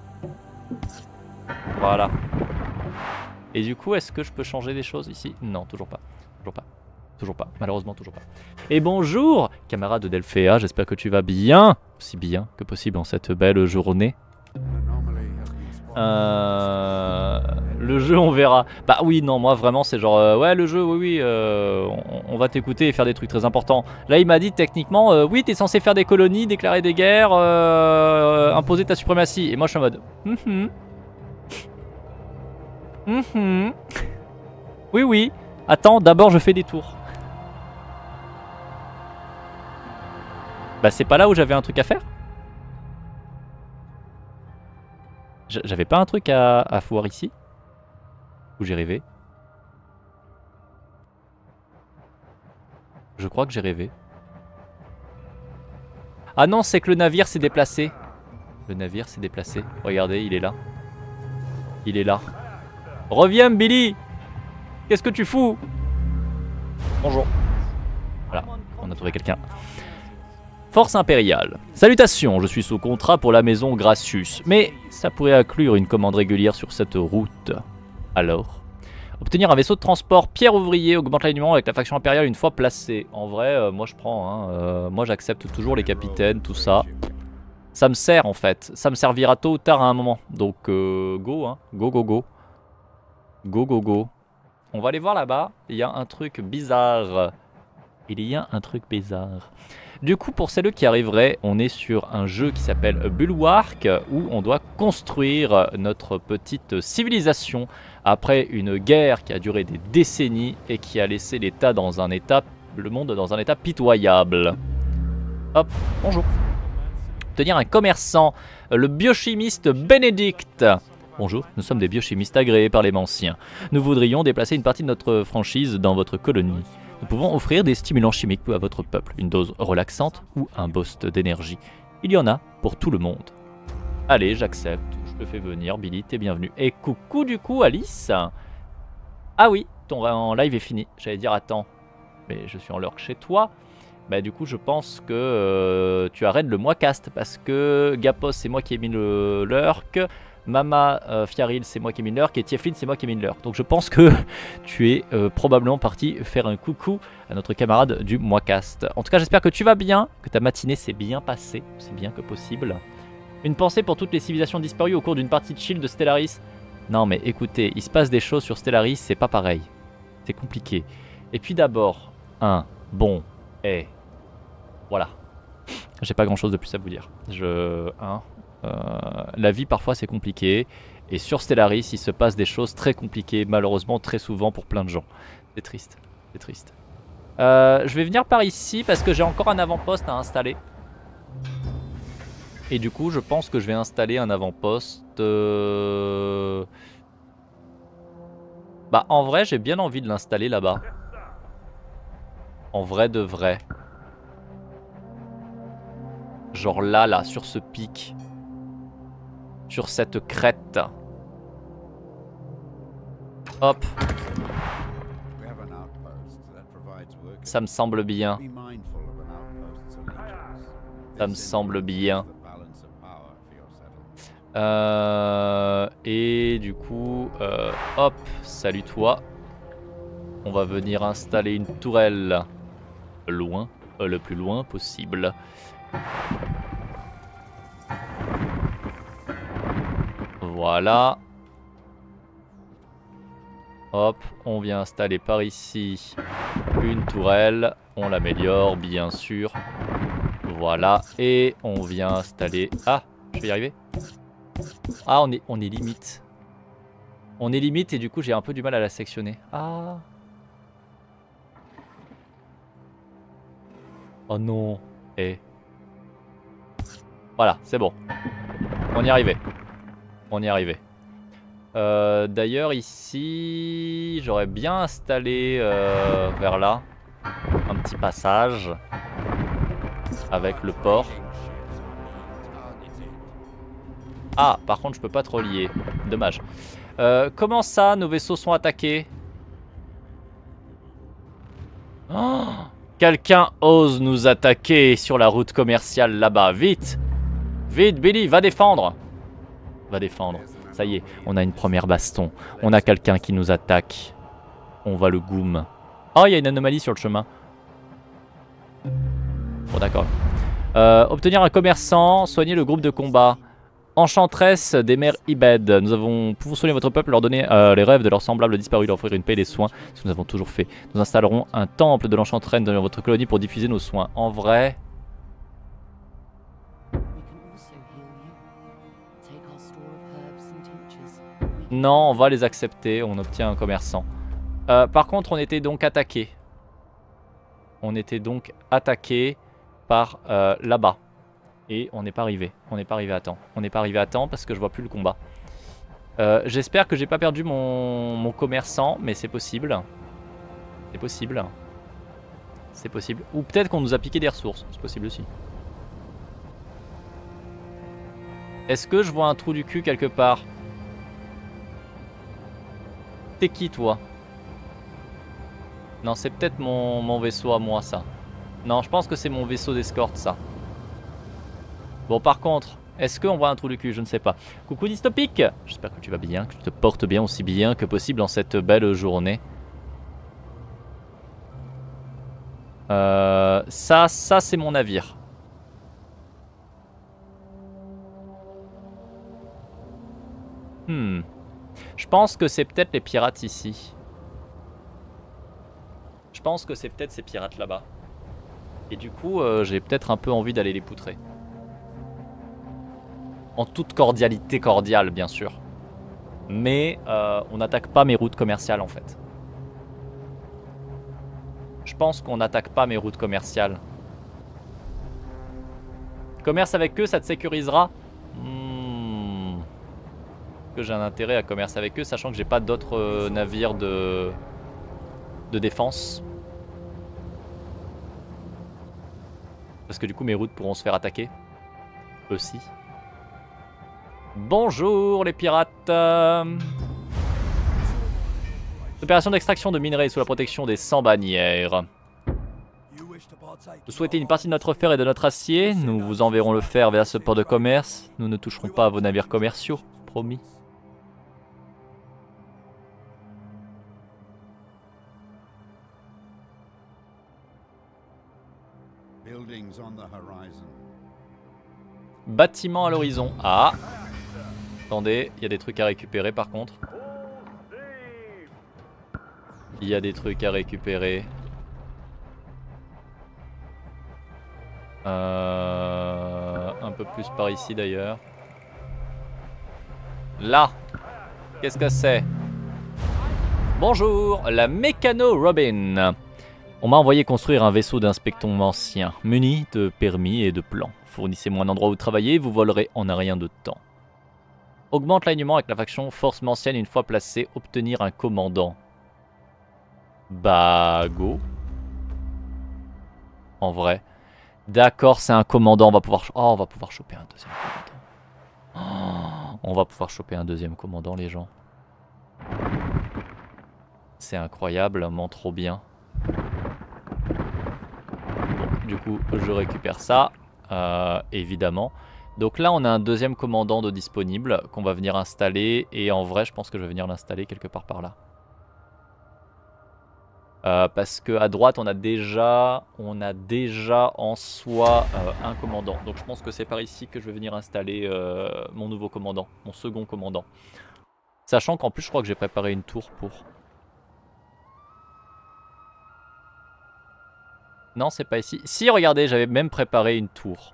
S1: Voilà. Et du coup, est-ce que je peux changer des choses ici? Non, toujours pas. Toujours pas. Toujours pas. Malheureusement, toujours pas. Et bonjour, camarade de Delphéa, j'espère que tu vas bien. Aussi bien que possible en cette belle journée. Euh... Le jeu, on verra. Bah oui, non, moi vraiment, c'est genre, euh, ouais, le jeu, oui, oui, euh, on, on va t'écouter et faire des trucs très importants. Là, il m'a dit techniquement, euh, oui, t'es censé faire des colonies, déclarer des guerres, euh, imposer ta suprématie. Et moi, je suis en mode, mm-hmm. Mm-hmm. Oui, oui. Attends, d'abord, je fais des tours. Bah, c'est pas là où j'avais un truc à faire? J'avais pas un truc à, à voir ici? Où j'ai rêvé? Je crois que j'ai rêvé. Ah non, c'est que le navire s'est déplacé. Le navire s'est déplacé. Regardez, il est là. Il est là. Reviens, Billy! Qu'est-ce que tu fous? Bonjour. Voilà, on a trouvé quelqu'un. Force impériale. Salutations, je suis sous contrat pour la maison Gracius, mais ça pourrait inclure une commande régulière sur cette route. Alors, obtenir un vaisseau de transport pierre ouvrier augmente l'alignement avec la faction impériale une fois placé. En vrai, euh, moi je prends, hein, euh, moi j'accepte toujours les capitaines, tout ça. Ça me sert en fait, ça me servira tôt ou tard à un moment. Donc euh, go, hein, go go go. Go go go. On va aller voir là-bas, il y a un truc bizarre. Il y a un truc bizarre. Du coup, pour celles qui arriveraient, on est sur un jeu qui s'appelle Bulwark, où on doit construire notre petite civilisation après une guerre qui a duré des décennies et qui a laissé l'état dans un état, le monde dans un état pitoyable. Hop, bonjour. Obtenir un commerçant, le biochimiste Bénédicte. Bonjour, nous sommes des biochimistes agréés par les Manciens. Nous voudrions déplacer une partie de notre franchise dans votre colonie. Nous pouvons offrir des stimulants chimiques à votre peuple, une dose relaxante ou un boost d'énergie. Il y en a pour tout le monde. Allez, j'accepte, je te fais venir, Billy, t'es bienvenu. Et coucou du coup, Alice. Ah oui, ton live est fini. J'allais dire, attends, mais je suis en lurk chez toi. Bah du coup, je pense que euh, tu arrêtes le moicast, parce que Gapos, c'est moi qui ai mis le lurk. Mama euh, Fiaril, c'est moi qui ai mis le lurk, et Tieflin, c'est moi qui ai mis le lurk. Donc je pense que tu es euh, probablement parti faire un coucou à notre camarade du Moicast. En tout cas, j'espère que tu vas bien, que ta matinée s'est bien passée, aussi bien que possible. Une pensée pour toutes les civilisations disparues au cours d'une partie de chill de Stellaris. Non mais écoutez, il se passe des choses sur Stellaris, c'est pas pareil. C'est compliqué. Et puis d'abord, un bon et voilà. J'ai pas grand chose de plus à vous dire. Je... Hein, Euh, la vie parfois c'est compliqué Et sur Stellaris, il se passe des choses très compliquées, malheureusement très souvent pour plein de gens. C'est triste, c'est triste. Euh, je vais venir par ici parce que j'ai encore un avant-poste à installer. Et du coup, je pense que je vais installer un avant-poste... Euh... Bah, en vrai, j'ai bien envie de l'installer là-bas. En vrai de vrai. Genre là, là, sur ce pic. Sur cette crête. Hop. Ça me semble bien. Ça me semble bien. Euh, et du coup, euh, hop, salut toi. On va venir installer une tourelle loin, euh, le plus loin possible. Voilà. Hop, on vient installer par ici une tourelle. On l'améliore, bien sûr. Voilà, et on vient installer... Ah, je vais y arriver. Ah, on est, on est limite. On est limite et du coup, j'ai un peu du mal à la sectionner. Ah. Oh non. Et... Voilà, c'est bon. On y arrivait. On y arrivait. Euh, D'ailleurs, ici, j'aurais bien installé euh, vers là un petit passage avec le port. Ah, par contre, je peux pas te relier. Dommage. Euh, comment ça, nos vaisseaux sont attaqués? Oh, quelqu'un ose nous attaquer sur la route commerciale là-bas. Vite! Vite, Billy, va défendre! Va défendre. Ça y est, on a une première baston. On a quelqu'un qui nous attaque. On va le goom. Oh, il y a une anomalie sur le chemin. Bon, d'accord. Euh, obtenir un commerçant, soigner le groupe de combat. Enchantresse des mers Ibed. Nous avons pouvons soigner votre peuple, leur donner euh, les rêves de leurs semblables disparus, leur offrir une paix et des soins. Ce que nous avons toujours fait. Nous installerons un temple de l'enchantresse dans votre colonie pour diffuser nos soins. En vrai... Non, on va les accepter. On obtient un commerçant. Euh, par contre, on était donc attaqué. On était donc attaqué par euh, là-bas. Et on n'est pas arrivé. On n'est pas arrivé à temps. On n'est pas arrivé à temps parce que je vois plus le combat. Euh, J'espère que j'ai pas perdu mon, mon commerçant, mais c'est possible. C'est possible. C'est possible. Ou peut-être qu'on nous a piqué des ressources. C'est possible aussi. Est-ce que je vois un trou du cul quelque part? T'es qui, toi? Non, c'est peut-être mon, mon vaisseau à moi, ça. Non, je pense que c'est mon vaisseau d'escorte, ça. Bon, par contre, est-ce qu'on voit un trou du cul? Je ne sais pas. Coucou Dystopique, j'espère que tu vas bien, que tu te portes bien aussi bien que possible en cette belle journée. Euh, ça, ça c'est mon navire. Hmm. Je pense que c'est peut-être les pirates ici. Je pense que c'est peut-être ces pirates là-bas. Et du coup, euh, j'ai peut-être un peu envie d'aller les poutrer. En toute cordialité cordiale, bien sûr. Mais euh, on n'attaque pas mes routes commerciales, en fait. Je pense qu'on n'attaque pas mes routes commerciales. Commerce avec eux, ça te sécurisera? hmm. Que j'ai un intérêt à commercer avec eux, sachant que j'ai pas d'autres euh, navires de... de défense. Parce que du coup, mes routes pourront se faire attaquer. Aussi. Bonjour les pirates. euh... Opération d'extraction de minerais sous la protection des cent-bannières. Vous souhaitez une partie de notre fer et de notre acier? Nous vous enverrons le fer vers ce port de commerce. Nous ne toucherons pas à vos navires commerciaux, promis. Bâtiment à l'horizon. Ah! Attendez, il y a des trucs à récupérer par contre. Il y a des trucs à récupérer. Euh, un peu plus par ici d'ailleurs. Là. Qu'est-ce que c'est? Bonjour, la Mécano Robin. On m'a envoyé construire un vaisseau d'inspection ancien, muni de permis et de plans. Fournissez-moi un endroit où travailler, vous volerez en un rien de temps. Augmente l'alignement avec la faction force mancienne une fois placé, obtenir un commandant. Bah, go. En vrai. D'accord, c'est un commandant, on va pouvoir... Oh, on va pouvoir choper un deuxième commandant. Oh, on va pouvoir choper un deuxième commandant, les gens. C'est incroyablement trop bien. Bon, du coup, je récupère ça, euh, évidemment. Donc là, on a un deuxième commandant de disponible qu'on va venir installer. Et en vrai, je pense que je vais venir l'installer quelque part par là. Euh, parce qu'à droite, on a déjà, on a déjà en soi euh, un commandant. Donc je pense que c'est par ici que je vais venir installer euh, mon nouveau commandant, mon second commandant. Sachant qu'en plus, je crois que j'ai préparé une tour pour... Non, c'est pas ici. Si, regardez, j'avais même préparé une tour.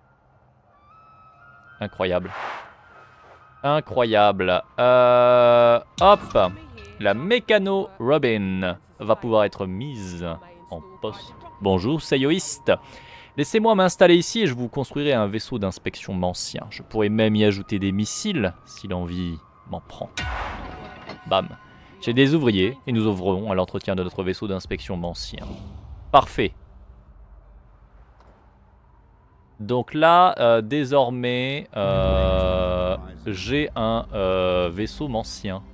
S1: Incroyable. Incroyable. Euh, hop. La Mécano Robin va pouvoir être mise en poste. Bonjour, Sayoïste. Laissez-moi m'installer ici et je vous construirai un vaisseau d'inspection mancien. Je pourrais même y ajouter des missiles, si l'envie m'en prend. Bam. J'ai des ouvriers et nous ouvrons à l'entretien de notre vaisseau d'inspection mancien. Parfait. Donc là, euh, désormais, euh, j'ai un euh, vaisseau mancien.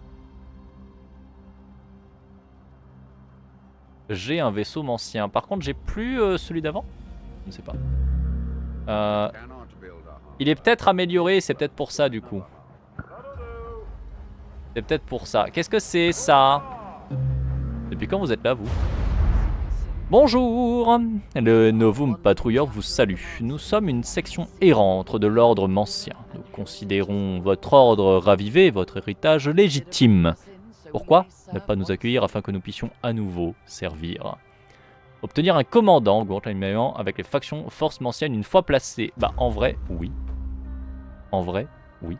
S1: J'ai un vaisseau mancien. Par contre, j'ai plus euh, celui d'avant. Je ne sais pas. Euh, il est peut-être amélioré, c'est peut-être pour ça du coup. C'est peut-être pour ça. Qu'est-ce que c'est ça? Depuis quand vous êtes là, vous? Bonjour! Le Novum Patrouilleur vous salue. Nous sommes une section errante de l'ordre mancien. Nous considérons votre ordre ravivé, votre héritage légitime. Pourquoi ne pas nous accueillir afin que nous puissions à nouveau servir? Obtenir un commandant, augmente l'alignement avec les factions forces manciennes une fois placées. Bah en vrai, oui. En vrai, oui.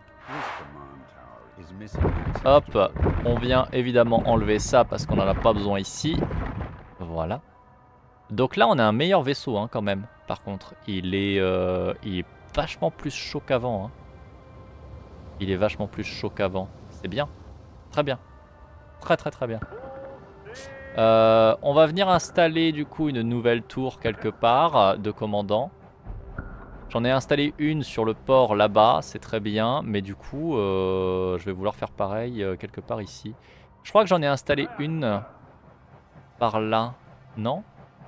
S1: Hop, on vient évidemment enlever ça parce qu'on n'en a pas besoin ici. Voilà. Donc là on a un meilleur vaisseau hein, quand même. Par contre, il est, euh, il est vachement plus chaud qu'avant. Hein. Il est vachement plus chaud qu'avant. C'est bien. Très bien. Très très très bien. Euh, on va venir installer du coup une nouvelle tour quelque part de commandant. J'en ai installé une sur le port là-bas, c'est très bien. Mais du coup, euh, je vais vouloir faire pareil euh, quelque part ici. Je crois que j'en ai installé une par là. Non ?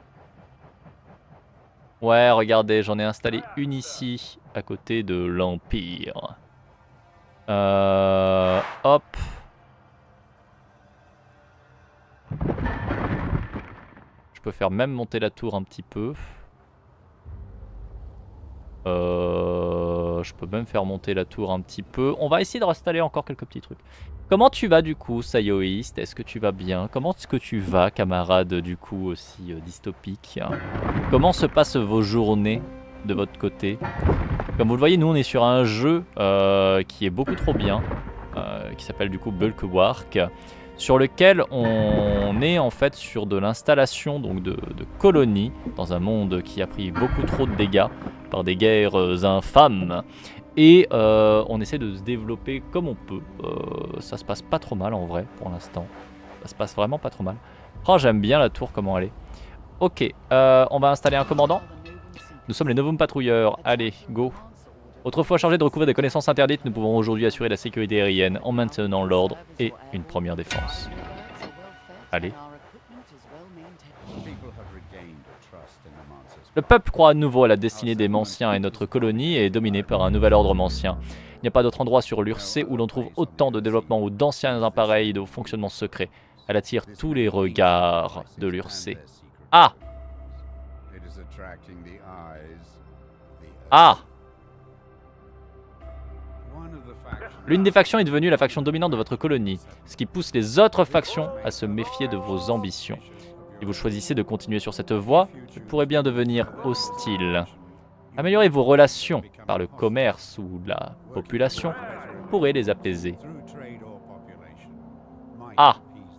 S1: Ouais, regardez, j'en ai installé une ici, à côté de l'Empire. Euh, hop. Je peux faire même monter la tour un petit peu. Euh, je peux même faire monter la tour un petit peu. On va essayer de reinstaller encore quelques petits trucs. Comment tu vas du coup, Sayoïste? Est-ce que tu vas bien? Comment est-ce que tu vas, camarade du coup aussi euh, dystopique? Comment se passent vos journées de votre côté? Comme vous le voyez, nous on est sur un jeu euh, qui est beaucoup trop bien, euh, qui s'appelle du coup Bulwark, sur lequel on est en fait sur de l'installation donc de, de colonies dans un monde qui a pris beaucoup trop de dégâts par des guerres infâmes. Et euh, on essaie de se développer comme on peut. Euh, ça se passe pas trop mal en vrai pour l'instant. Ça se passe vraiment pas trop mal. Oh, j'aime bien la tour, comment elle est. Ok, euh, on va installer un commandant. Nous sommes les Novum Patrouilleurs. Allez, go. Autrefois chargés de recouvrir des connaissances interdites, nous pouvons aujourd'hui assurer la sécurité aérienne en maintenant l'ordre et une première défense. Allez. Le peuple croit à nouveau à la destinée des Manciens et notre colonie est dominée par un nouvel ordre mancien. Il n'y a pas d'autre endroit sur l'Ursé où l'on trouve autant de développement ou d'anciens appareils de fonctionnement secret. Elle attire tous les regards de l'Ursé. Ah! Ah! L'une des factions est devenue la faction dominante de votre colonie, ce qui pousse les autres factions à se méfier de vos ambitions. Si vous choisissez de continuer sur cette voie, elle pourrait bien devenir hostile. Améliorez vos relations par le commerce ou la population pourrait les apaiser. Ah.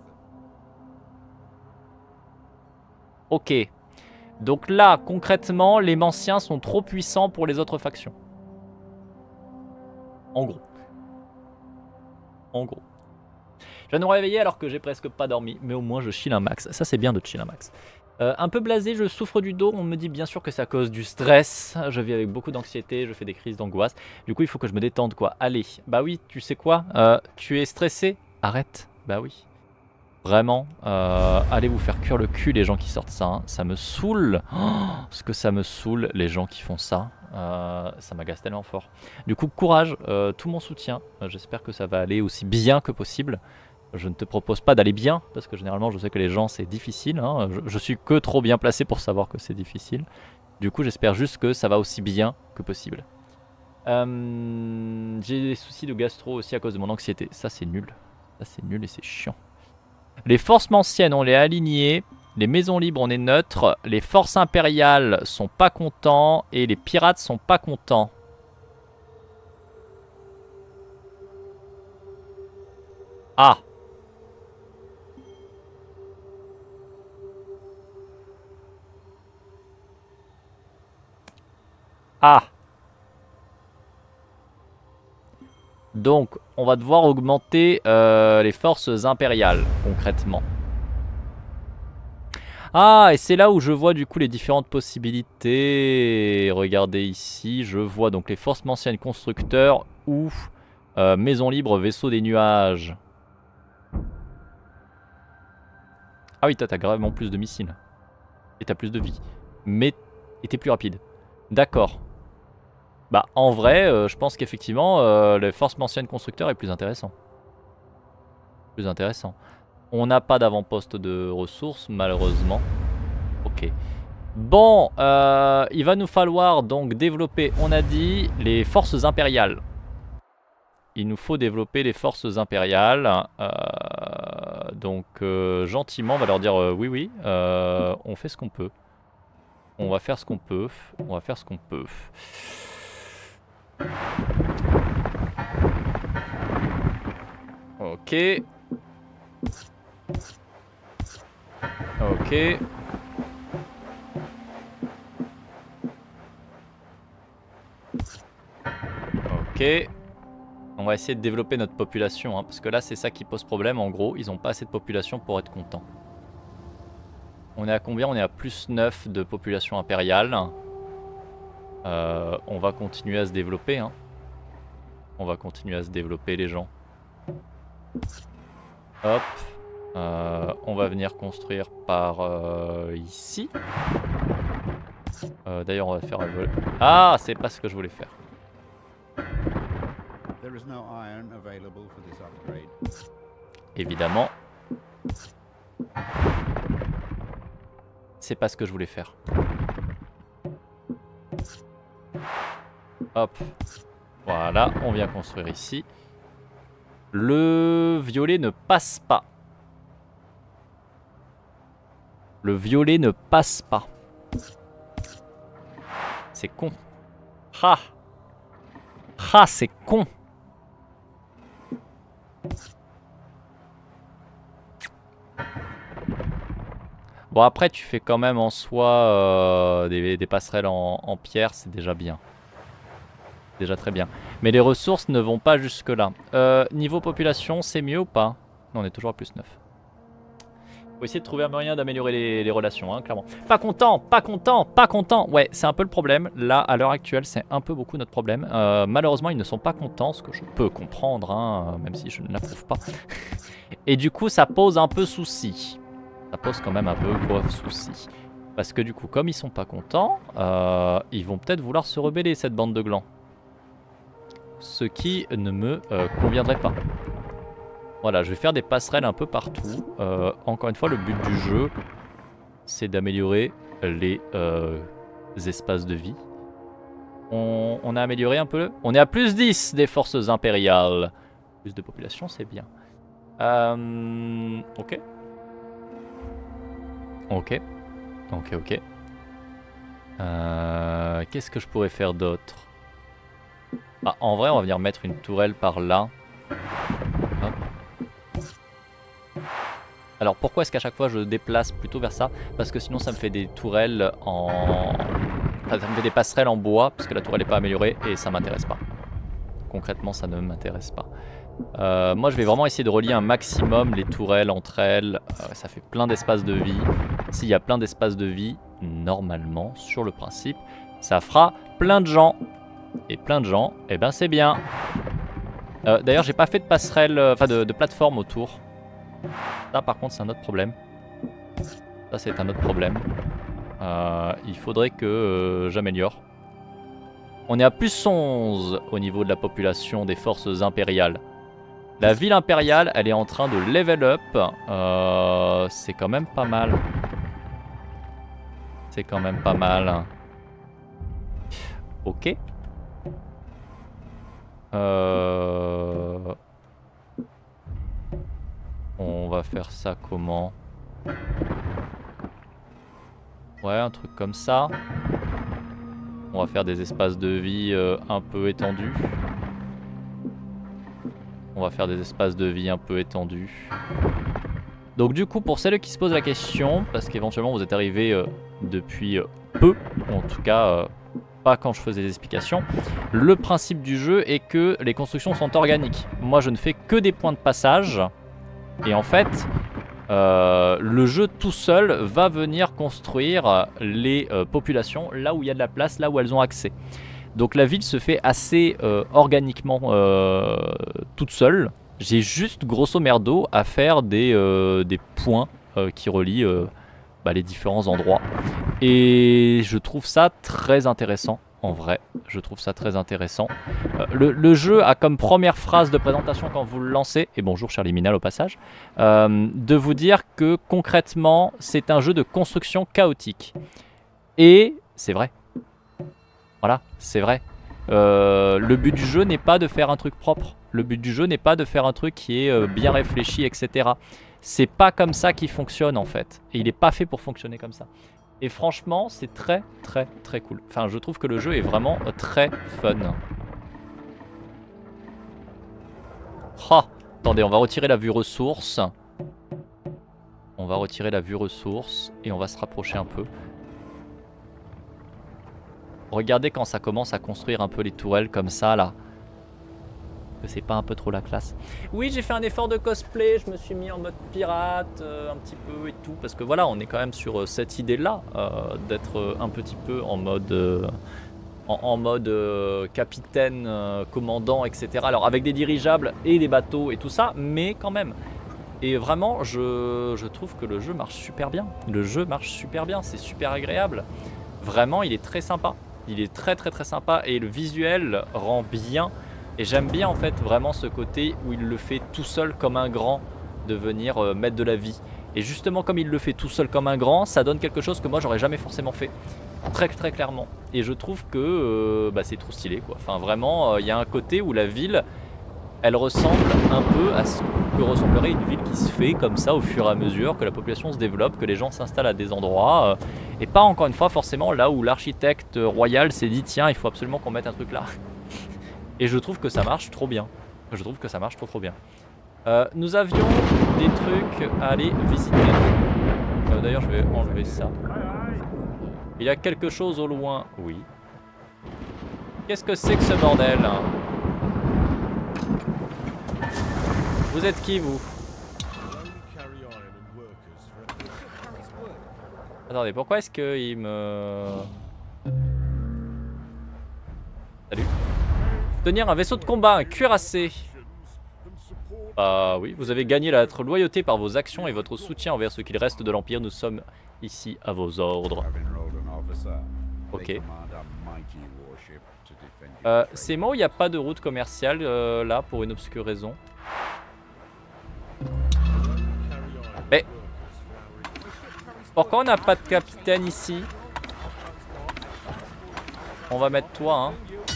S1: Ok. Donc là, concrètement, les Manciens sont trop puissants pour les autres factions. En gros. En gros. Je viens de me réveiller alors que j'ai presque pas dormi, mais au moins je chill un max. Ça c'est bien de chill un max. Euh, un peu blasé, je souffre du dos. On me dit bien sûr que c'est à cause du stress. Je vis avec beaucoup d'anxiété, je fais des crises d'angoisse. Du coup, il faut que je me détende quoi. Allez, bah oui, tu sais quoi euh, tu es stressé? Arrête. Bah oui. Vraiment, euh, allez vous faire cuire le cul les gens qui sortent ça, hein. Ça me saoule, oh, ce que ça me saoule les gens qui font ça, euh, ça m'agace tellement fort. Du coup courage, euh, tout mon soutien, euh, j'espère que ça va aller aussi bien que possible. Je ne te propose pas d'aller bien, parce que généralement je sais que les gens c'est difficile, hein. je, je suis que trop bien placé pour savoir que c'est difficile. Du coup j'espère juste que ça va aussi bien que possible. Euh, J'ai des soucis de gastro aussi à cause de mon anxiété, ça c'est nul, ça c'est nul et c'est chiant. Les forces manciennes, on les a alignées. Les maisons libres, on est neutre. Les forces impériales sont pas contents. Et les pirates sont pas contents. Ah. Ah. Donc, on va devoir augmenter euh, les forces impériales, concrètement. Ah, et c'est là où je vois du coup les différentes possibilités. Regardez ici, je vois donc les forces manciennes constructeurs ou euh, maison libre, vaisseau des nuages. Ah oui, toi t'as gravement plus de missiles. Et t'as plus de vie. Mais t'es plus rapide. D'accord. Bah en vrai, euh, je pense qu'effectivement, euh, les forces manciennes constructeurs est plus intéressant. Plus intéressant. On n'a pas d'avant-poste de ressources, malheureusement. Ok. Bon, euh, il va nous falloir donc développer, on a dit, les forces impériales. Il nous faut développer les forces impériales. Euh, donc, euh, gentiment, on va leur dire euh, oui, oui, euh, on fait ce qu'on peut. On va faire ce qu'on peut. On va faire ce qu'on peut. Ok. Ok. Ok. On va essayer de développer notre population, hein, parce que là c'est ça qui pose problème. En gros, ils n'ont pas assez de population pour être contents. On est à combien? On est à plus neuf de population impériale. Euh, on va continuer à se développer. Hein. On va continuer à se développer les gens. Hop. Euh, on va venir construire par euh, ici. Euh, D'ailleurs on va faire un vol. Ah, c'est pas ce que je voulais faire. Évidemment. C'est pas ce que je voulais faire. Hop. Voilà, on vient construire ici. Le violet ne passe pas. Le violet ne passe pas. C'est con. Ha. Ha, c'est con. Bon après tu fais quand même en soi euh, des, des passerelles en, en pierre, c'est déjà bien. Déjà très bien. Mais les ressources ne vont pas jusque là. Euh, niveau population, c'est mieux ou pas? Non, on est toujours à plus neuf. Faut essayer de trouver un moyen d'améliorer les, les relations, hein, clairement. Pas content, pas content, pas content. Ouais, c'est un peu le problème. Là, à l'heure actuelle, c'est un peu beaucoup notre problème. Euh, malheureusement, ils ne sont pas contents, ce que je peux comprendre, hein, même si je ne l'approuve pas. Et du coup, ça pose un peu souci. Ça pose quand même un peu gros souci. Parce que du coup, comme ils sont pas contents, euh, ils vont peut-être vouloir se rebeller, cette bande de glands. Ce qui ne me euh, conviendrait pas. Voilà, je vais faire des passerelles un peu partout. Euh, encore une fois, le but du jeu, c'est d'améliorer les euh, espaces de vie. On, on a amélioré un peu. On est à plus dix des forces impériales. Plus de population, c'est bien. Euh, ok. Ok. Ok, ok. Euh, Qu'est-ce que je pourrais faire d'autre? Bah, en vrai, on va venir mettre une tourelle par là. Hop. Alors pourquoi est-ce qu'à chaque fois je déplace plutôt vers ça? Parce que sinon ça me fait des tourelles en... Enfin, ça me fait des passerelles en bois, parce que la tourelle n'est pas améliorée et ça m'intéresse pas. Concrètement, ça ne m'intéresse pas. Euh, moi je vais vraiment essayer de relier un maximum les tourelles entre elles. Euh, ça fait plein d'espaces de vie. S'il y a plein d'espaces de vie, normalement, sur le principe, ça fera plein de gens. Et plein de gens, et eh ben c'est bien. Euh, D'ailleurs j'ai pas fait de passerelle, enfin de, de plateforme autour. Ça par contre c'est un autre problème. Ça c'est un autre problème. Euh, il faudrait que euh, j'améliore. On est à plus onze au niveau de la population des forces impériales. La ville impériale, elle est en train de level up. Euh, c'est quand même pas mal. C'est quand même pas mal. Ok. Euh... On va faire ça comment? Ouais, un truc comme ça. On va faire des espaces de vie euh, un peu étendus. On va faire des espaces de vie un peu étendus. Donc du coup, pour celles qui se posent la question, parce qu'éventuellement vous êtes arrivés euh, depuis euh, peu, ou en tout cas euh, pas quand je faisais des explications, le principe du jeu est que les constructions sont organiques. Moi je ne fais que des points de passage, et en fait, euh, le jeu tout seul va venir construire les euh, populations là où il y a de la place, là où elles ont accès. Donc la ville se fait assez euh, organiquement euh, toute seule. J'ai juste grosso merdo à faire des, euh, des points euh, qui relient euh, bah, les différents endroits. Et je trouve ça très intéressant, en vrai. Je trouve ça très intéressant. Euh, le, le jeu a comme première phrase de présentation quand vous le lancez, et bonjour Charlie Minal au passage, euh, de vous dire que concrètement c'est un jeu de construction chaotique. Et c'est vrai. Voilà, c'est vrai. Euh, le but du jeu n'est pas de faire un truc propre. Le but du jeu n'est pas de faire un truc qui est euh, bien réfléchi, et cetera. C'est pas comme ça qu'il fonctionne en fait. Et il n'est pas fait pour fonctionner comme ça. Et franchement, c'est très très très cool. Enfin, je trouve que le jeu est vraiment euh, très fun. Oh, attendez, on va retirer la vue ressource. On va retirer la vue ressource et on va se rapprocher un peu. Regardez quand ça commence à construire un peu les tourelles comme ça là. Que c'est pas un peu trop la classe. Oui, j'ai fait un effort de cosplay, je me suis mis en mode pirate euh, un petit peu et tout. Parce que voilà, on est quand même sur euh, cette idée là, euh, d'être euh, un petit peu en mode, euh, en, en mode euh, capitaine, euh, commandant, et cetera. Alors avec des dirigeables et des bateaux et tout ça, mais quand même. Et vraiment, je, je trouve que le jeu marche super bien. Le jeu marche super bien, c'est super agréable. Vraiment, il est très sympa. Il est très très très sympa et le visuel rend bien. Et j'aime bien en fait vraiment ce côté où il le fait tout seul comme un grand de venir euh, mettre de la vie. Et justement comme il le fait tout seul comme un grand, ça donne quelque chose que moi j'aurais jamais forcément fait. Très très clairement. Et je trouve que euh, bah, c'est trop stylé quoi. Enfin vraiment, il euh, y a un côté où la ville, elle ressemble un peu à ce que ressemblerait une ville qui se fait comme ça au fur et à mesure, que la population se développe, que les gens s'installent à des endroits. Euh, et pas encore une fois forcément là où l'architecte royal s'est dit tiens il faut absolument qu'on mette un truc là. Et je trouve que ça marche trop bien. Je trouve que ça marche trop trop bien. Euh, nous avions des trucs à aller visiter. Euh, D'ailleurs je vais enlever ça. Il y a quelque chose au loin. Oui. Qu'est-ce que c'est que ce bordel? Vous êtes qui vous? Attendez, pourquoi est-ce qu'il me... Salut. Tenir un vaisseau de combat, un cuirassé. Ah oui, vous avez gagné notre loyauté par vos actions et votre soutien envers ce qu'il reste de l'Empire. Nous sommes ici à vos ordres. Ok. Euh, c'est moi où il n'y a pas de route commerciale euh, là pour une obscure raison. Mais pourquoi on n'a pas de capitaine ici? On va mettre toi hein.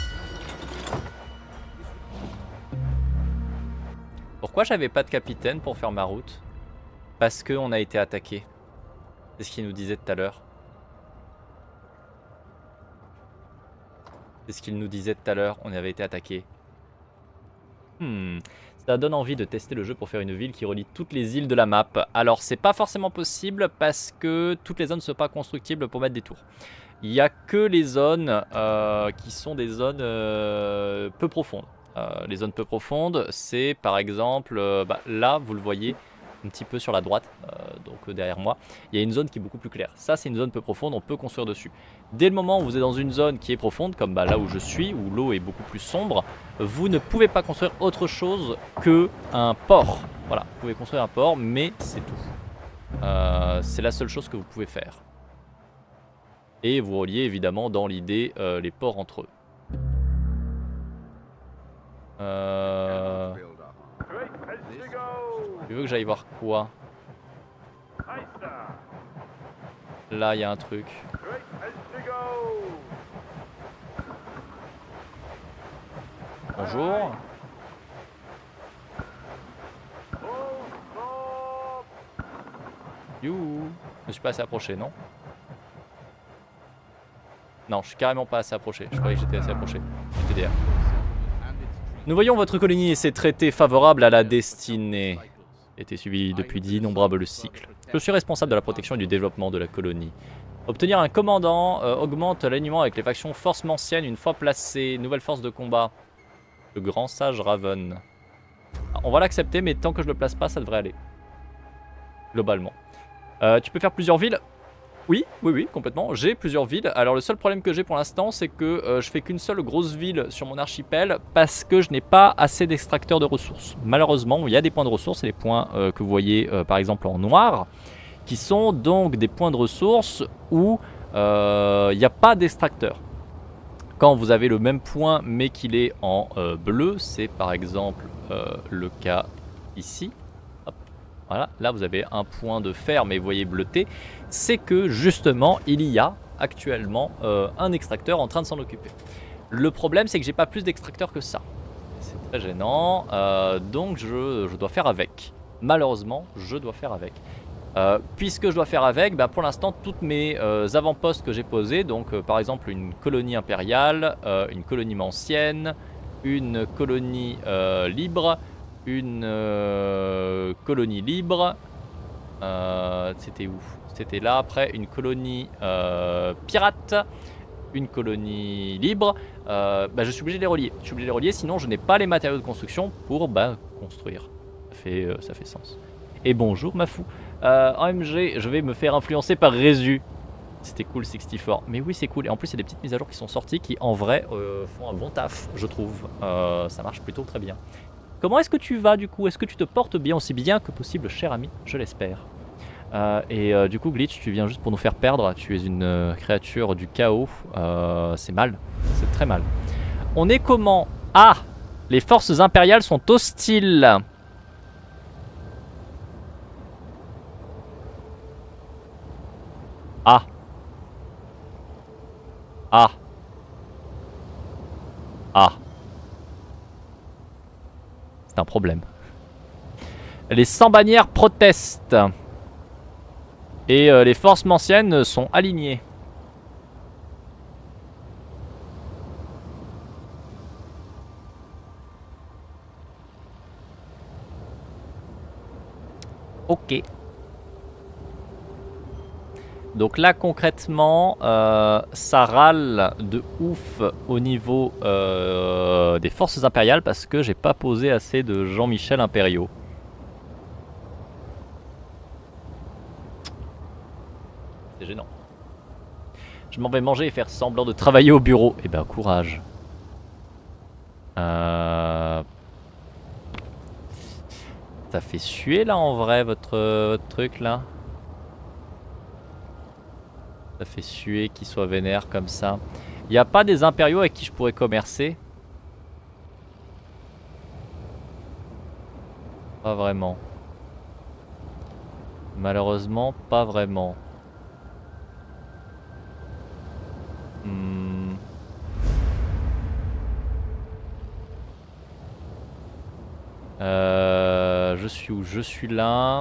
S1: Pourquoi j'avais pas de capitaine pour faire ma route? Parce qu'on a été attaqué. C'est ce qu'il nous disait tout à l'heure. C'est ce qu'il nous disait tout à l'heure, on avait été attaqué. Hmm. Ça donne envie de tester le jeu pour faire une ville qui relie toutes les îles de la map. Alors c'est pas forcément possible parce que toutes les zones ne sont pas constructibles pour mettre des tours. Il n'y a que les zones euh, qui sont des zones euh, peu profondes. Euh, les zones peu profondes, c'est par exemple, euh, bah, là vous le voyez un petit peu sur la droite, euh, donc euh, derrière moi, il y a une zone qui est beaucoup plus claire. Ça c'est une zone peu profonde, on peut construire dessus. Dès le moment où vous êtes dans une zone qui est profonde, comme bah, là où je suis, où l'eau est beaucoup plus sombre, vous ne pouvez pas construire autre chose que un port. Voilà, vous pouvez construire un port, mais c'est tout. Euh, c'est la seule chose que vous pouvez faire. Et vous reliez évidemment dans l'idée euh, les ports entre eux. Euh... Tu veux que j'aille voir quoi? Là il y a un truc. Bonjour. You. Je me suis pas assez approché, non? Non, je suis carrément pas assez approché. Je croyais que j'étais assez approché. J'étais derrière. Nous voyons votre colonie et ses traités favorables à la destinée. Été suivi depuis d'innombrables cycles. Je suis responsable de la protection et du développement de la colonie. Obtenir un commandant euh, augmente l'alignement avec les factions forces manciennes une fois placé. Nouvelle force de combat. Le grand sage Raven. Ah, on va l'accepter, mais tant que je le place pas, ça devrait aller. Globalement. Euh, tu peux faire plusieurs villes? Oui, oui, oui, complètement. J'ai plusieurs villes. Alors le seul problème que j'ai pour l'instant, c'est que euh, je fais qu'une seule grosse ville sur mon archipel parce que je n'ai pas assez d'extracteurs de ressources. Malheureusement, il y a des points de ressources, et les points euh, que vous voyez euh, par exemple en noir, qui sont donc des points de ressources où euh, il n'y a pas d'extracteur. Quand vous avez le même point mais qu'il est en euh, bleu, c'est par exemple euh, le cas ici. Hop. Voilà, là vous avez un point de fer mais vous voyez bleuté. C'est que justement il y a actuellement euh, un extracteur en train de s'en occuper. Le problème c'est que j'ai pas plus d'extracteurs que ça. C'est très gênant, euh, donc je, je dois faire avec. Malheureusement, je dois faire avec. Euh, puisque je dois faire avec, bah pour l'instant toutes mes euh, avant-postes que j'ai posés, donc euh, par exemple une colonie impériale, euh, une colonie mancienne, une colonie euh, libre, une euh, colonie libre, euh, c'était où? C'était là, après une colonie euh, pirate, une colonie libre, euh, bah, je suis obligé de les relier. Je suis obligé de les relier, sinon je n'ai pas les matériaux de construction pour bah, construire. Ça fait, euh, ça fait sens. Et bonjour ma fou. Euh, A M G, je vais me faire influencer par Résu. C'était cool soixante-quatre. Mais oui, c'est cool. Et en plus, il y a des petites mises à jour qui sont sorties qui, en vrai, euh, font un bon taf, je trouve. Euh, ça marche plutôt très bien. Comment est-ce que tu vas, du coup? Est-ce que tu te portes bien, aussi bien que possible, cher ami? Je l'espère. Euh, et euh, du coup, Glitch, tu viens juste pour nous faire perdre. Tu es une euh, créature du chaos. Euh, c'est mal. C'est très mal. On est comment? Ah! Les forces impériales sont hostiles. Ah. Ah. Ah. C'est un problème. Les sans bannières protestent. Et euh, les forces manciennes sont alignées. Ok. Donc là concrètement, euh, ça râle de ouf au niveau euh, des forces impériales parce que j'ai pas posé assez de Jean-Michel impériaux. C'est gênant. Je m'en vais manger et faire semblant de travailler au bureau. Eh ben courage. Euh... Ça fait suer là en vrai votre, votre truc là. Ça fait suer qu'il soit vénère comme ça. Il n'y a pas des impériaux avec qui je pourrais commercer? Pas vraiment. Malheureusement, pas vraiment. Hmm. Euh, je suis où? Je suis là.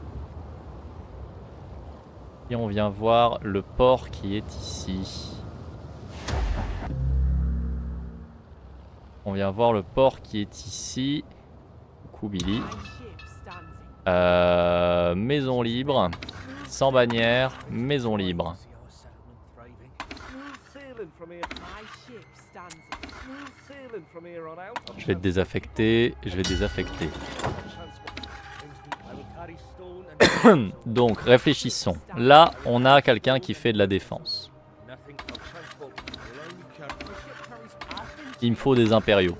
S1: Et on vient voir le port qui est ici. On vient voir le port qui est ici. Coucou Billy. Euh, maison libre. Sans bannière. Maison libre. Je vais te désaffecter. Je vais désaffecter. Donc réfléchissons. Là on a quelqu'un qui fait de la défense. Il me faut des impériaux.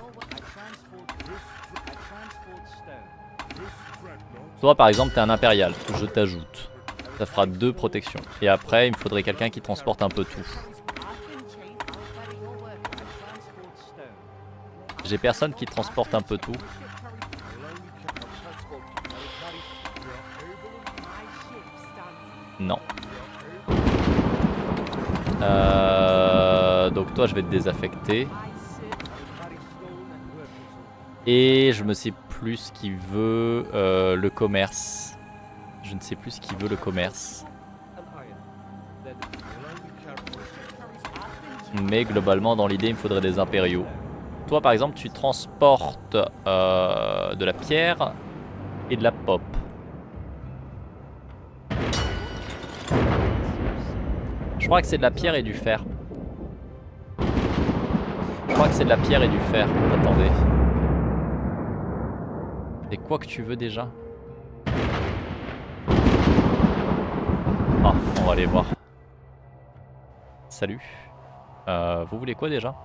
S1: Toi par exemple t'es un impérial, je t'ajoute. Ça fera deux protections. Et après il me faudrait quelqu'un qui transporte un peu tout. J'ai personne qui transporte un peu tout. Non. Euh, donc toi je vais te désaffecter. Et je ne sais plus ce qui veut euh, le commerce. Je ne sais plus ce qui veut le commerce. Mais globalement dans l'idée il me faudrait des impériaux. Toi par exemple tu transportes euh, de la pierre et de la pop. Je crois que c'est de la pierre et du fer. Je crois que c'est de la pierre et du fer. Attendez. C'est quoi que tu veux déjà? Ah, on va aller voir. Salut. Euh, vous voulez quoi déjà?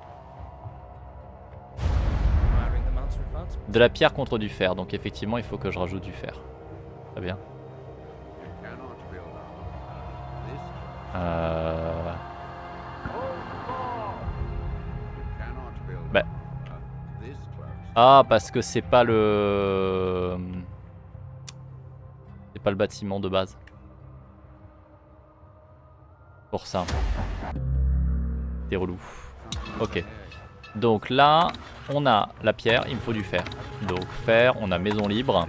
S1: De la pierre contre du fer. Donc effectivement, il faut que je rajoute du fer. Très bien. Euh... Bah. Ah, parce que c'est pas le... C'est pas le bâtiment de base. Pour ça. C'est relou. Ok. Donc là, on a la pierre, il me faut du fer. Donc fer, on a maison libre.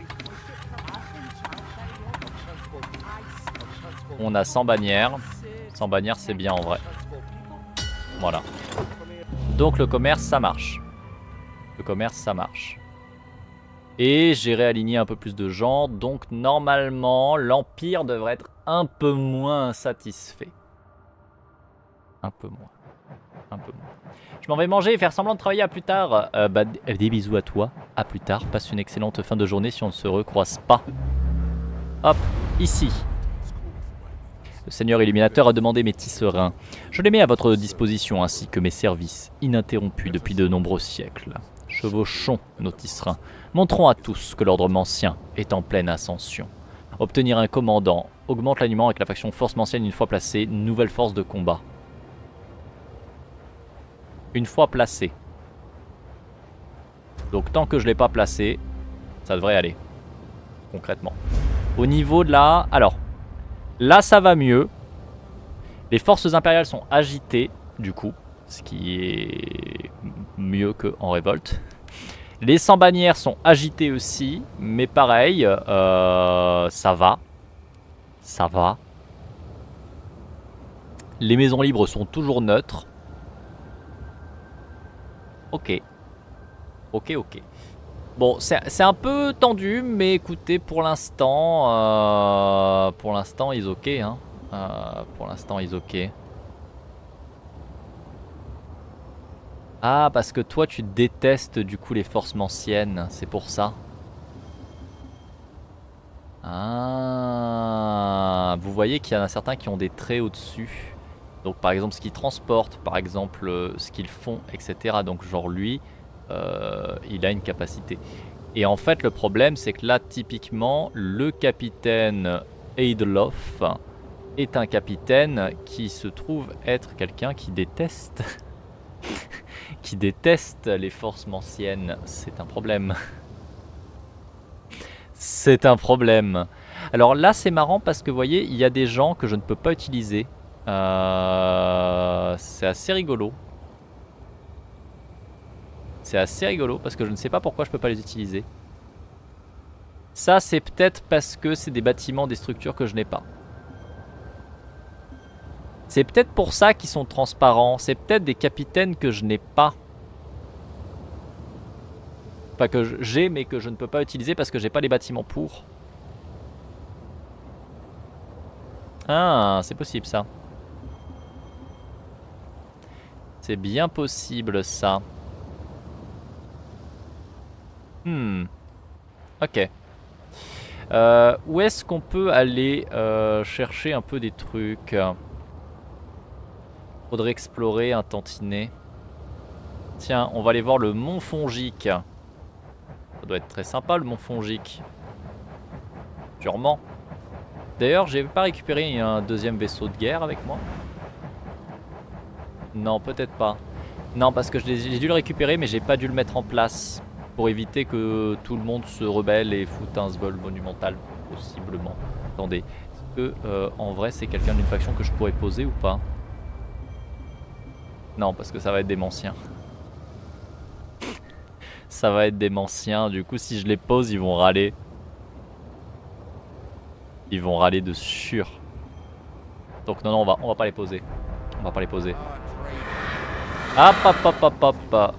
S1: On a cent bannières. cent bannières, c'est bien en vrai. Voilà. Donc le commerce, ça marche. Le commerce, ça marche. Et j'ai réaligné un peu plus de gens. Donc normalement, l'Empire devrait être un peu moins satisfait. Un peu moins. Un peu moins. Je m'en vais manger et faire semblant de travailler à plus tard. Euh, bah, des bisous à toi. À plus tard. Passe une excellente fin de journée si on ne se recroise pas. Hop, ici. Le Seigneur Illuminateur a demandé mes tisserands. Je les mets à votre disposition ainsi que mes services, ininterrompus depuis de nombreux siècles. Chevauchons nos tisserands. Montrons à tous que l'ordre mancien est en pleine ascension. Obtenir un commandant augmente l'aliment avec la faction force mancienne une fois placée. Nouvelle force de combat. Une fois placée. Donc tant que je ne l'ai pas placé, ça devrait aller. Concrètement. Au niveau de la... Alors... Là ça va mieux. Les forces impériales sont agitées du coup, ce qui est mieux qu'en révolte. Les cent bannières sont agitées aussi, mais pareil, euh, ça va. Ça va. Les maisons libres sont toujours neutres. Ok. Ok, ok. Bon, c'est un peu tendu, mais écoutez, pour l'instant, euh, pour l'instant, ils ok, hein. Euh, pour l'instant, ils ok. Ah, parce que toi, tu détestes du coup les forces manciennes, c'est pour ça. Ah, vous voyez qu'il y en a certains qui ont des traits au-dessus. Donc, par exemple, ce qu'ils transportent, par exemple, ce qu'ils font, et cetera. Donc, genre lui... Euh, il a une capacité. Et en fait le problème c'est que là typiquement le capitaine Eidlof est un capitaine qui se trouve être quelqu'un qui déteste qui déteste les forces manciennes. C'est un problème. C'est un problème. Alors là c'est marrant parce que vous voyez il y a des gens que je ne peux pas utiliser. euh, C'est assez rigolo. C'est assez rigolo parce que je ne sais pas pourquoi je peux pas les utiliser. Ça c'est peut-être parce que c'est des bâtiments, des structures que je n'ai pas. C'est peut-être pour ça qu'ils sont transparents. C'est peut-être des capitaines que je n'ai pas. Enfin que j'ai mais que je ne peux pas utiliser parce que j'ai pas les bâtiments pour. Ah, c'est possible ça. C'est bien possible ça. Hmm. Ok. Euh, où est-ce qu'on peut aller euh, chercher un peu des trucs? Faudrait explorer un tantinet. Tiens, on va aller voir le Mont Fongique. Ça doit être très sympa le Mont Fongique. Sûrement. D'ailleurs, j'ai pas récupéré un deuxième vaisseau de guerre avec moi. Non, peut-être pas. Non, parce que j'ai dû le récupérer, mais j'ai pas dû le mettre en place. Pour éviter que tout le monde se rebelle et foute un vol monumental, possiblement. Attendez, est-ce que euh, en vrai c'est quelqu'un d'une faction que je pourrais poser ou pas? Non, parce que ça va être des manciens. Ça va être des manciens, du coup si je les pose, ils vont râler. Ils vont râler de sûr. Donc non, non, on va, on va pas les poser. On va pas les poser. Hop, hop, hop, hop, hop.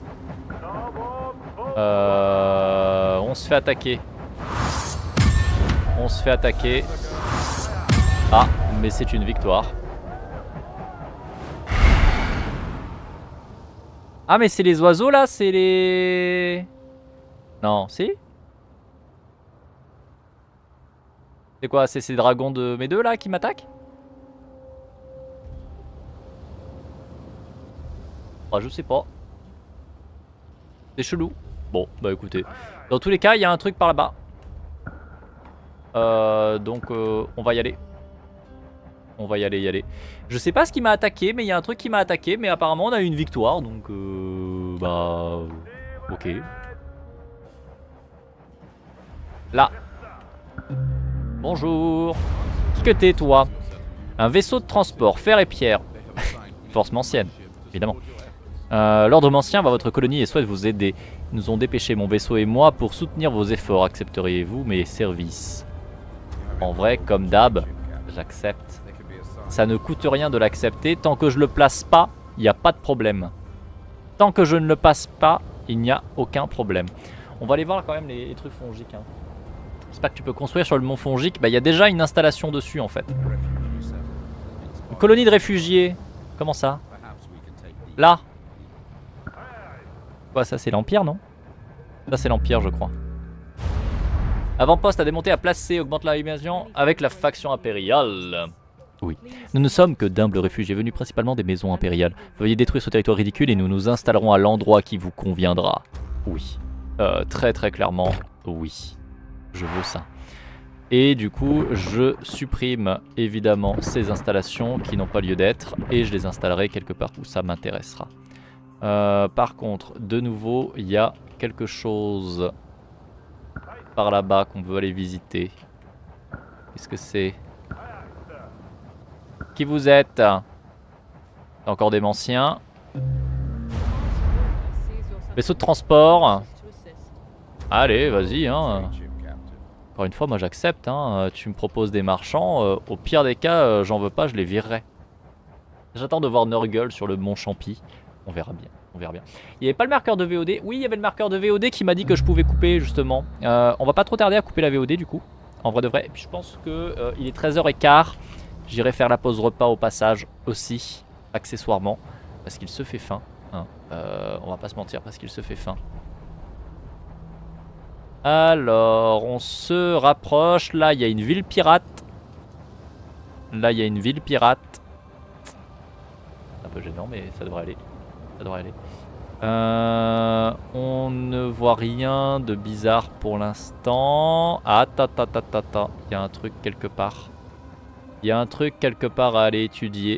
S1: Euh, on se fait attaquer. On se fait attaquer. Ah, mais c'est une victoire. Ah, mais c'est les oiseaux là, c'est les... Non, si? C'est quoi? C'est ces dragons de mes deux là qui m'attaquent? Ah, je sais pas. C'est chelou. Bon, bah écoutez. Dans tous les cas, il y a un truc par là-bas. Euh, donc, euh, on va y aller. On va y aller, y aller. Je sais pas ce qui m'a attaqué, mais il y a un truc qui m'a attaqué. Mais apparemment, on a eu une victoire. Donc, euh, bah... Ok. Là. Bonjour. Qui que t'es, toi? Un vaisseau de transport, fer et pierre. Force mancienne, évidemment. Euh, L'ordre mancien va à votre colonie et souhaite vous aider. Ils nous ont dépêché, mon vaisseau et moi, pour soutenir vos efforts. Accepteriez-vous mes services? En vrai, comme d'hab, j'accepte. Ça ne coûte rien de l'accepter. Tant que je le place pas, il n'y a pas de problème. Tant que je ne le passe pas, il n'y a aucun problème. On va aller voir quand même les, les trucs fongiques. Hein. J'espère que tu peux construire sur le mont fongique. Bah, il y a déjà une installation dessus en fait. Une colonie de réfugiés. Comment ça? Là. Quoi, ça c'est l'Empire, non? Ça c'est l'Empire, je crois. Avant-poste à démonter, à placer, augmente la illumination avec la faction impériale. Oui. Nous ne sommes que d'humbles réfugiés venus principalement des maisons impériales. Veuillez détruire ce territoire ridicule et nous nous installerons à l'endroit qui vous conviendra. Oui. Euh, très très clairement, oui. Je veux ça. Et du coup, je supprime évidemment ces installations qui n'ont pas lieu d'être et je les installerai quelque part où ça m'intéressera. Euh, par contre, de nouveau, il y a quelque chose par là-bas qu'on veut aller visiter. Qu'est-ce que c'est? Qui vous êtes? Encore des manciens. Vaisseau de transport. Allez, vas-y. Hein. Encore une fois, moi j'accepte. Hein. Tu me proposes des marchands. Euh, au pire des cas, euh, j'en veux pas, je les virerai. J'attends de voir Nurgle sur le mont Champi. On verra bien. On verra bien. Il n'y avait pas le marqueur de V O D. Oui, il y avait le marqueur de V O D qui m'a dit que je pouvais couper justement. Euh, on va pas trop tarder à couper la V O D du coup. En vrai de vrai. Et puis je pense que euh, il est treize heures quinze. J'irai faire la pause repas au passage aussi, accessoirement. Parce qu'il se fait faim. Hein. Euh, on va pas se mentir, parce qu'il se fait faim. Alors, on se rapproche. Là, il y a une ville pirate. Là, il y a une ville pirate. C'est un peu gênant, mais ça devrait aller. Ça devrait aller. Euh, on ne voit rien de bizarre pour l'instant. Ah, ta ta ta ta ta. Il y a un truc quelque part. Il y a un truc quelque part à aller étudier.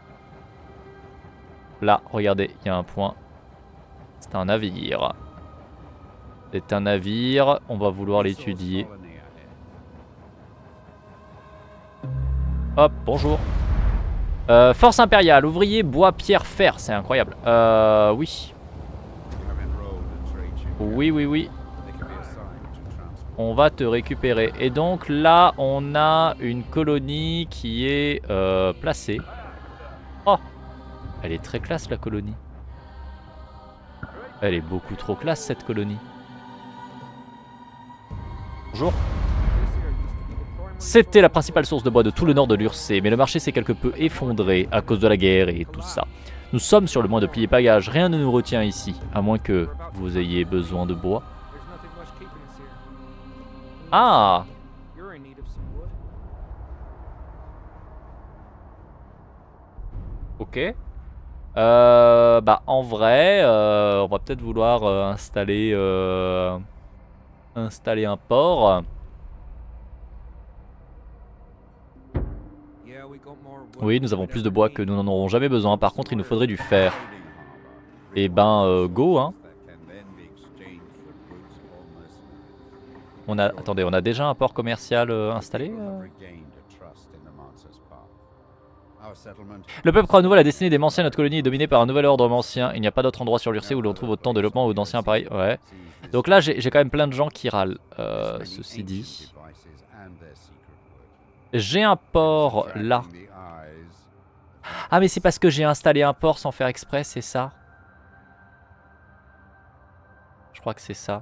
S1: Là, regardez, il y a un point. C'est un navire. C'est un navire. On va vouloir l'étudier. Hop, bonjour. Euh, force impériale, ouvrier, bois, pierre, fer. C'est incroyable. Euh, oui. Oui, oui, oui. On va te récupérer. Et donc là, on a une colonie qui est euh, placée. Oh, elle est très classe la colonie. Elle est beaucoup trop classe cette colonie. Bonjour. C'était la principale source de bois de tout le nord de l'Ursay, mais le marché s'est quelque peu effondré à cause de la guerre et tout ça. Nous sommes sur le point de plier bagages, rien ne nous retient ici, à moins que vous ayez besoin de bois. Ah! Ok. Euh, bah en vrai, euh, on va peut-être vouloir euh, installer, euh, installer un port. Oui, nous avons plus de bois que nous n'en aurons jamais besoin. Par contre, il nous faudrait du fer. Et ben, euh, go, hein. On a, attendez, on a déjà un port commercial euh, installé euh Le peuple croit à nouveau la destinée des Manciens. Notre colonie est dominée par un nouvel ordre mancien. Il n'y a pas d'autre endroit sur l'Ursay où l'on trouve autant de développement ou d'anciens appareils. Ouais. Donc là, j'ai quand même plein de gens qui râlent. Euh, ceci dit. J'ai un port là. Ah, mais c'est parce que j'ai installé un port sans faire exprès, c'est ça? Je crois que c'est ça.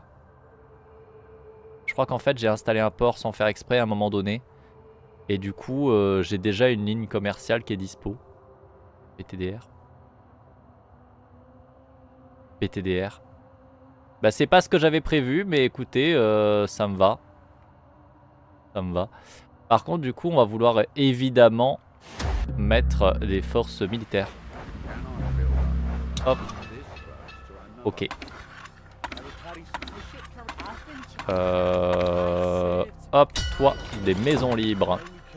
S1: Je crois qu'en fait, j'ai installé un port sans faire exprès à un moment donné. Et du coup, euh, j'ai déjà une ligne commerciale qui est dispo. P T D R. P T D R. Bah c'est pas ce que j'avais prévu, mais écoutez, euh, ça me va. Ça me va. Par contre, du coup, on va vouloir euh, évidemment mettre des forces militaires. Hop. Ok. Euh... Hop, toi, des maisons libres.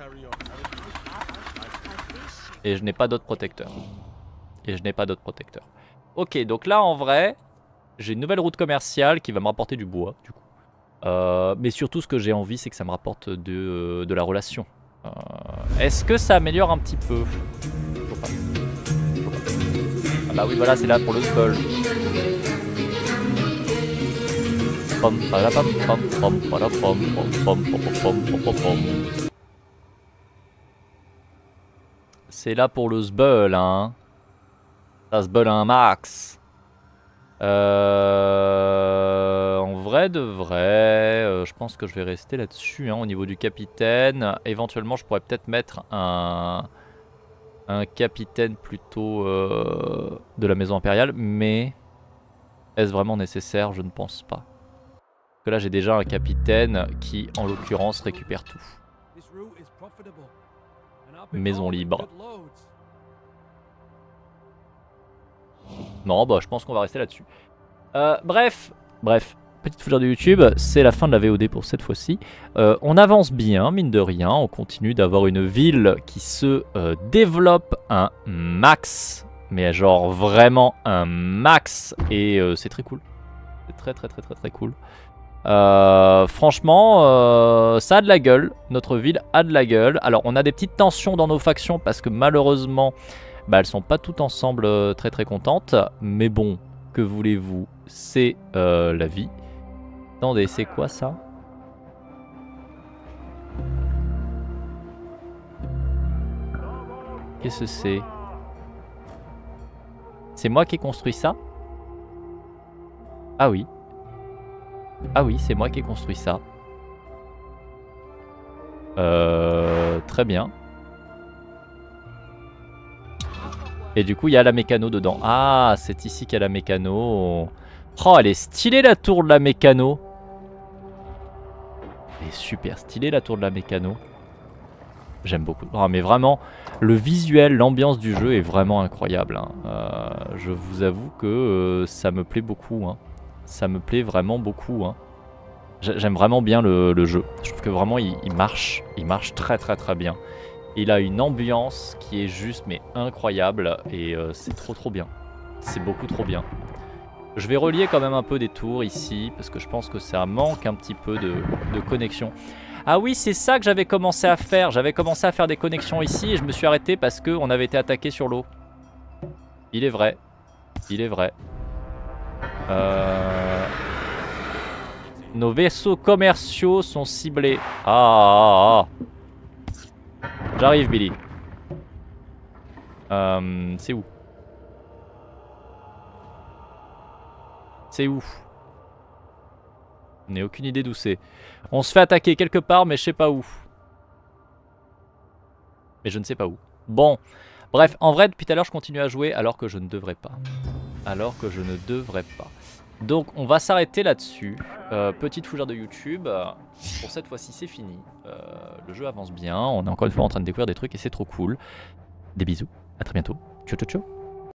S1: Et je n'ai pas d'autres protecteurs. Et je n'ai pas d'autres protecteurs. Ok, donc là, en vrai, j'ai une nouvelle route commerciale qui va me rapporter du bois, du coup. Euh, mais surtout, ce que j'ai envie, c'est que ça me rapporte de, de la relation. Euh, Est-ce que ça améliore un petit peu? pas. Ah bah oui, voilà, c'est là pour le spell. C'est là pour le sbull, hein. Ça sbull un max. Euh, en vrai de vrai, euh, je pense que je vais rester là-dessus, hein, au niveau du capitaine. Éventuellement, je pourrais peut-être mettre un, un capitaine plutôt euh, de la maison impériale, mais est-ce vraiment nécessaire? Je ne pense pas. Parce que là, j'ai déjà un capitaine qui, en l'occurrence, récupère tout. Maison libre. Non, bah je pense qu'on va rester là-dessus. Euh, bref, bref, petite fleur de YouTube, c'est la fin de la V O D pour cette fois-ci. Euh, on avance bien, mine de rien, on continue d'avoir une ville qui se euh, développe un max, mais genre vraiment un max, et euh, c'est très cool. C'est très très très très très cool. Euh, franchement, euh, ça a de la gueule, notre ville a de la gueule. Alors on a des petites tensions dans nos factions parce que malheureusement... Bah, elles sont pas toutes ensemble euh, très très contentes. Mais bon, que voulez-vous, c'est euh, la vie. Attendez, c'est quoi ça? Qu'est-ce que c'est? C'est moi qui ai construit ça? Ah oui. Ah oui, c'est moi qui ai construit ça. Euh, très bien. Et du coup, il y a la mécano dedans. Ah, c'est ici qu'il y a la mécano. Oh, elle est stylée la tour de la mécano. Elle est super stylée la tour de la mécano. J'aime beaucoup. Oh, mais vraiment, le visuel, l'ambiance du jeu est vraiment incroyable, hein. Euh, je vous avoue que euh, ça me plaît beaucoup, hein. Ça me plaît vraiment beaucoup, hein. J'aime vraiment bien le, le jeu. Je trouve que vraiment, il, il marche. Il marche très très très bien. Il a une ambiance qui est juste mais incroyable et euh, c'est trop trop bien. C'est beaucoup trop bien. Je vais relier quand même un peu des tours ici parce que je pense que ça manque un petit peu de, de connexion. Ah oui, c'est ça que j'avais commencé à faire. J'avais commencé à faire des connexions ici et je me suis arrêté parce qu'on avait été attaqué sur l'eau. Il est vrai. Il est vrai. Euh... Nos vaisseaux commerciaux sont ciblés. Ah, ah, ah. J'arrive, Billy. Euh, c'est où? C'est où? Je n'ai aucune idée d'où c'est. On se fait attaquer quelque part, mais je sais pas où. Mais je ne sais pas où. Bon. Bref, en vrai, depuis tout à l'heure, je continue à jouer alors que je ne devrais pas. Alors que je ne devrais pas. Donc, on va s'arrêter là-dessus. Euh, petite fougère de YouTube. Pour cette fois-ci, c'est fini. Euh, le jeu avance bien. On est encore une fois en train de découvrir des trucs et c'est trop cool. Des bisous. À très bientôt. Ciao, ciao, ciao.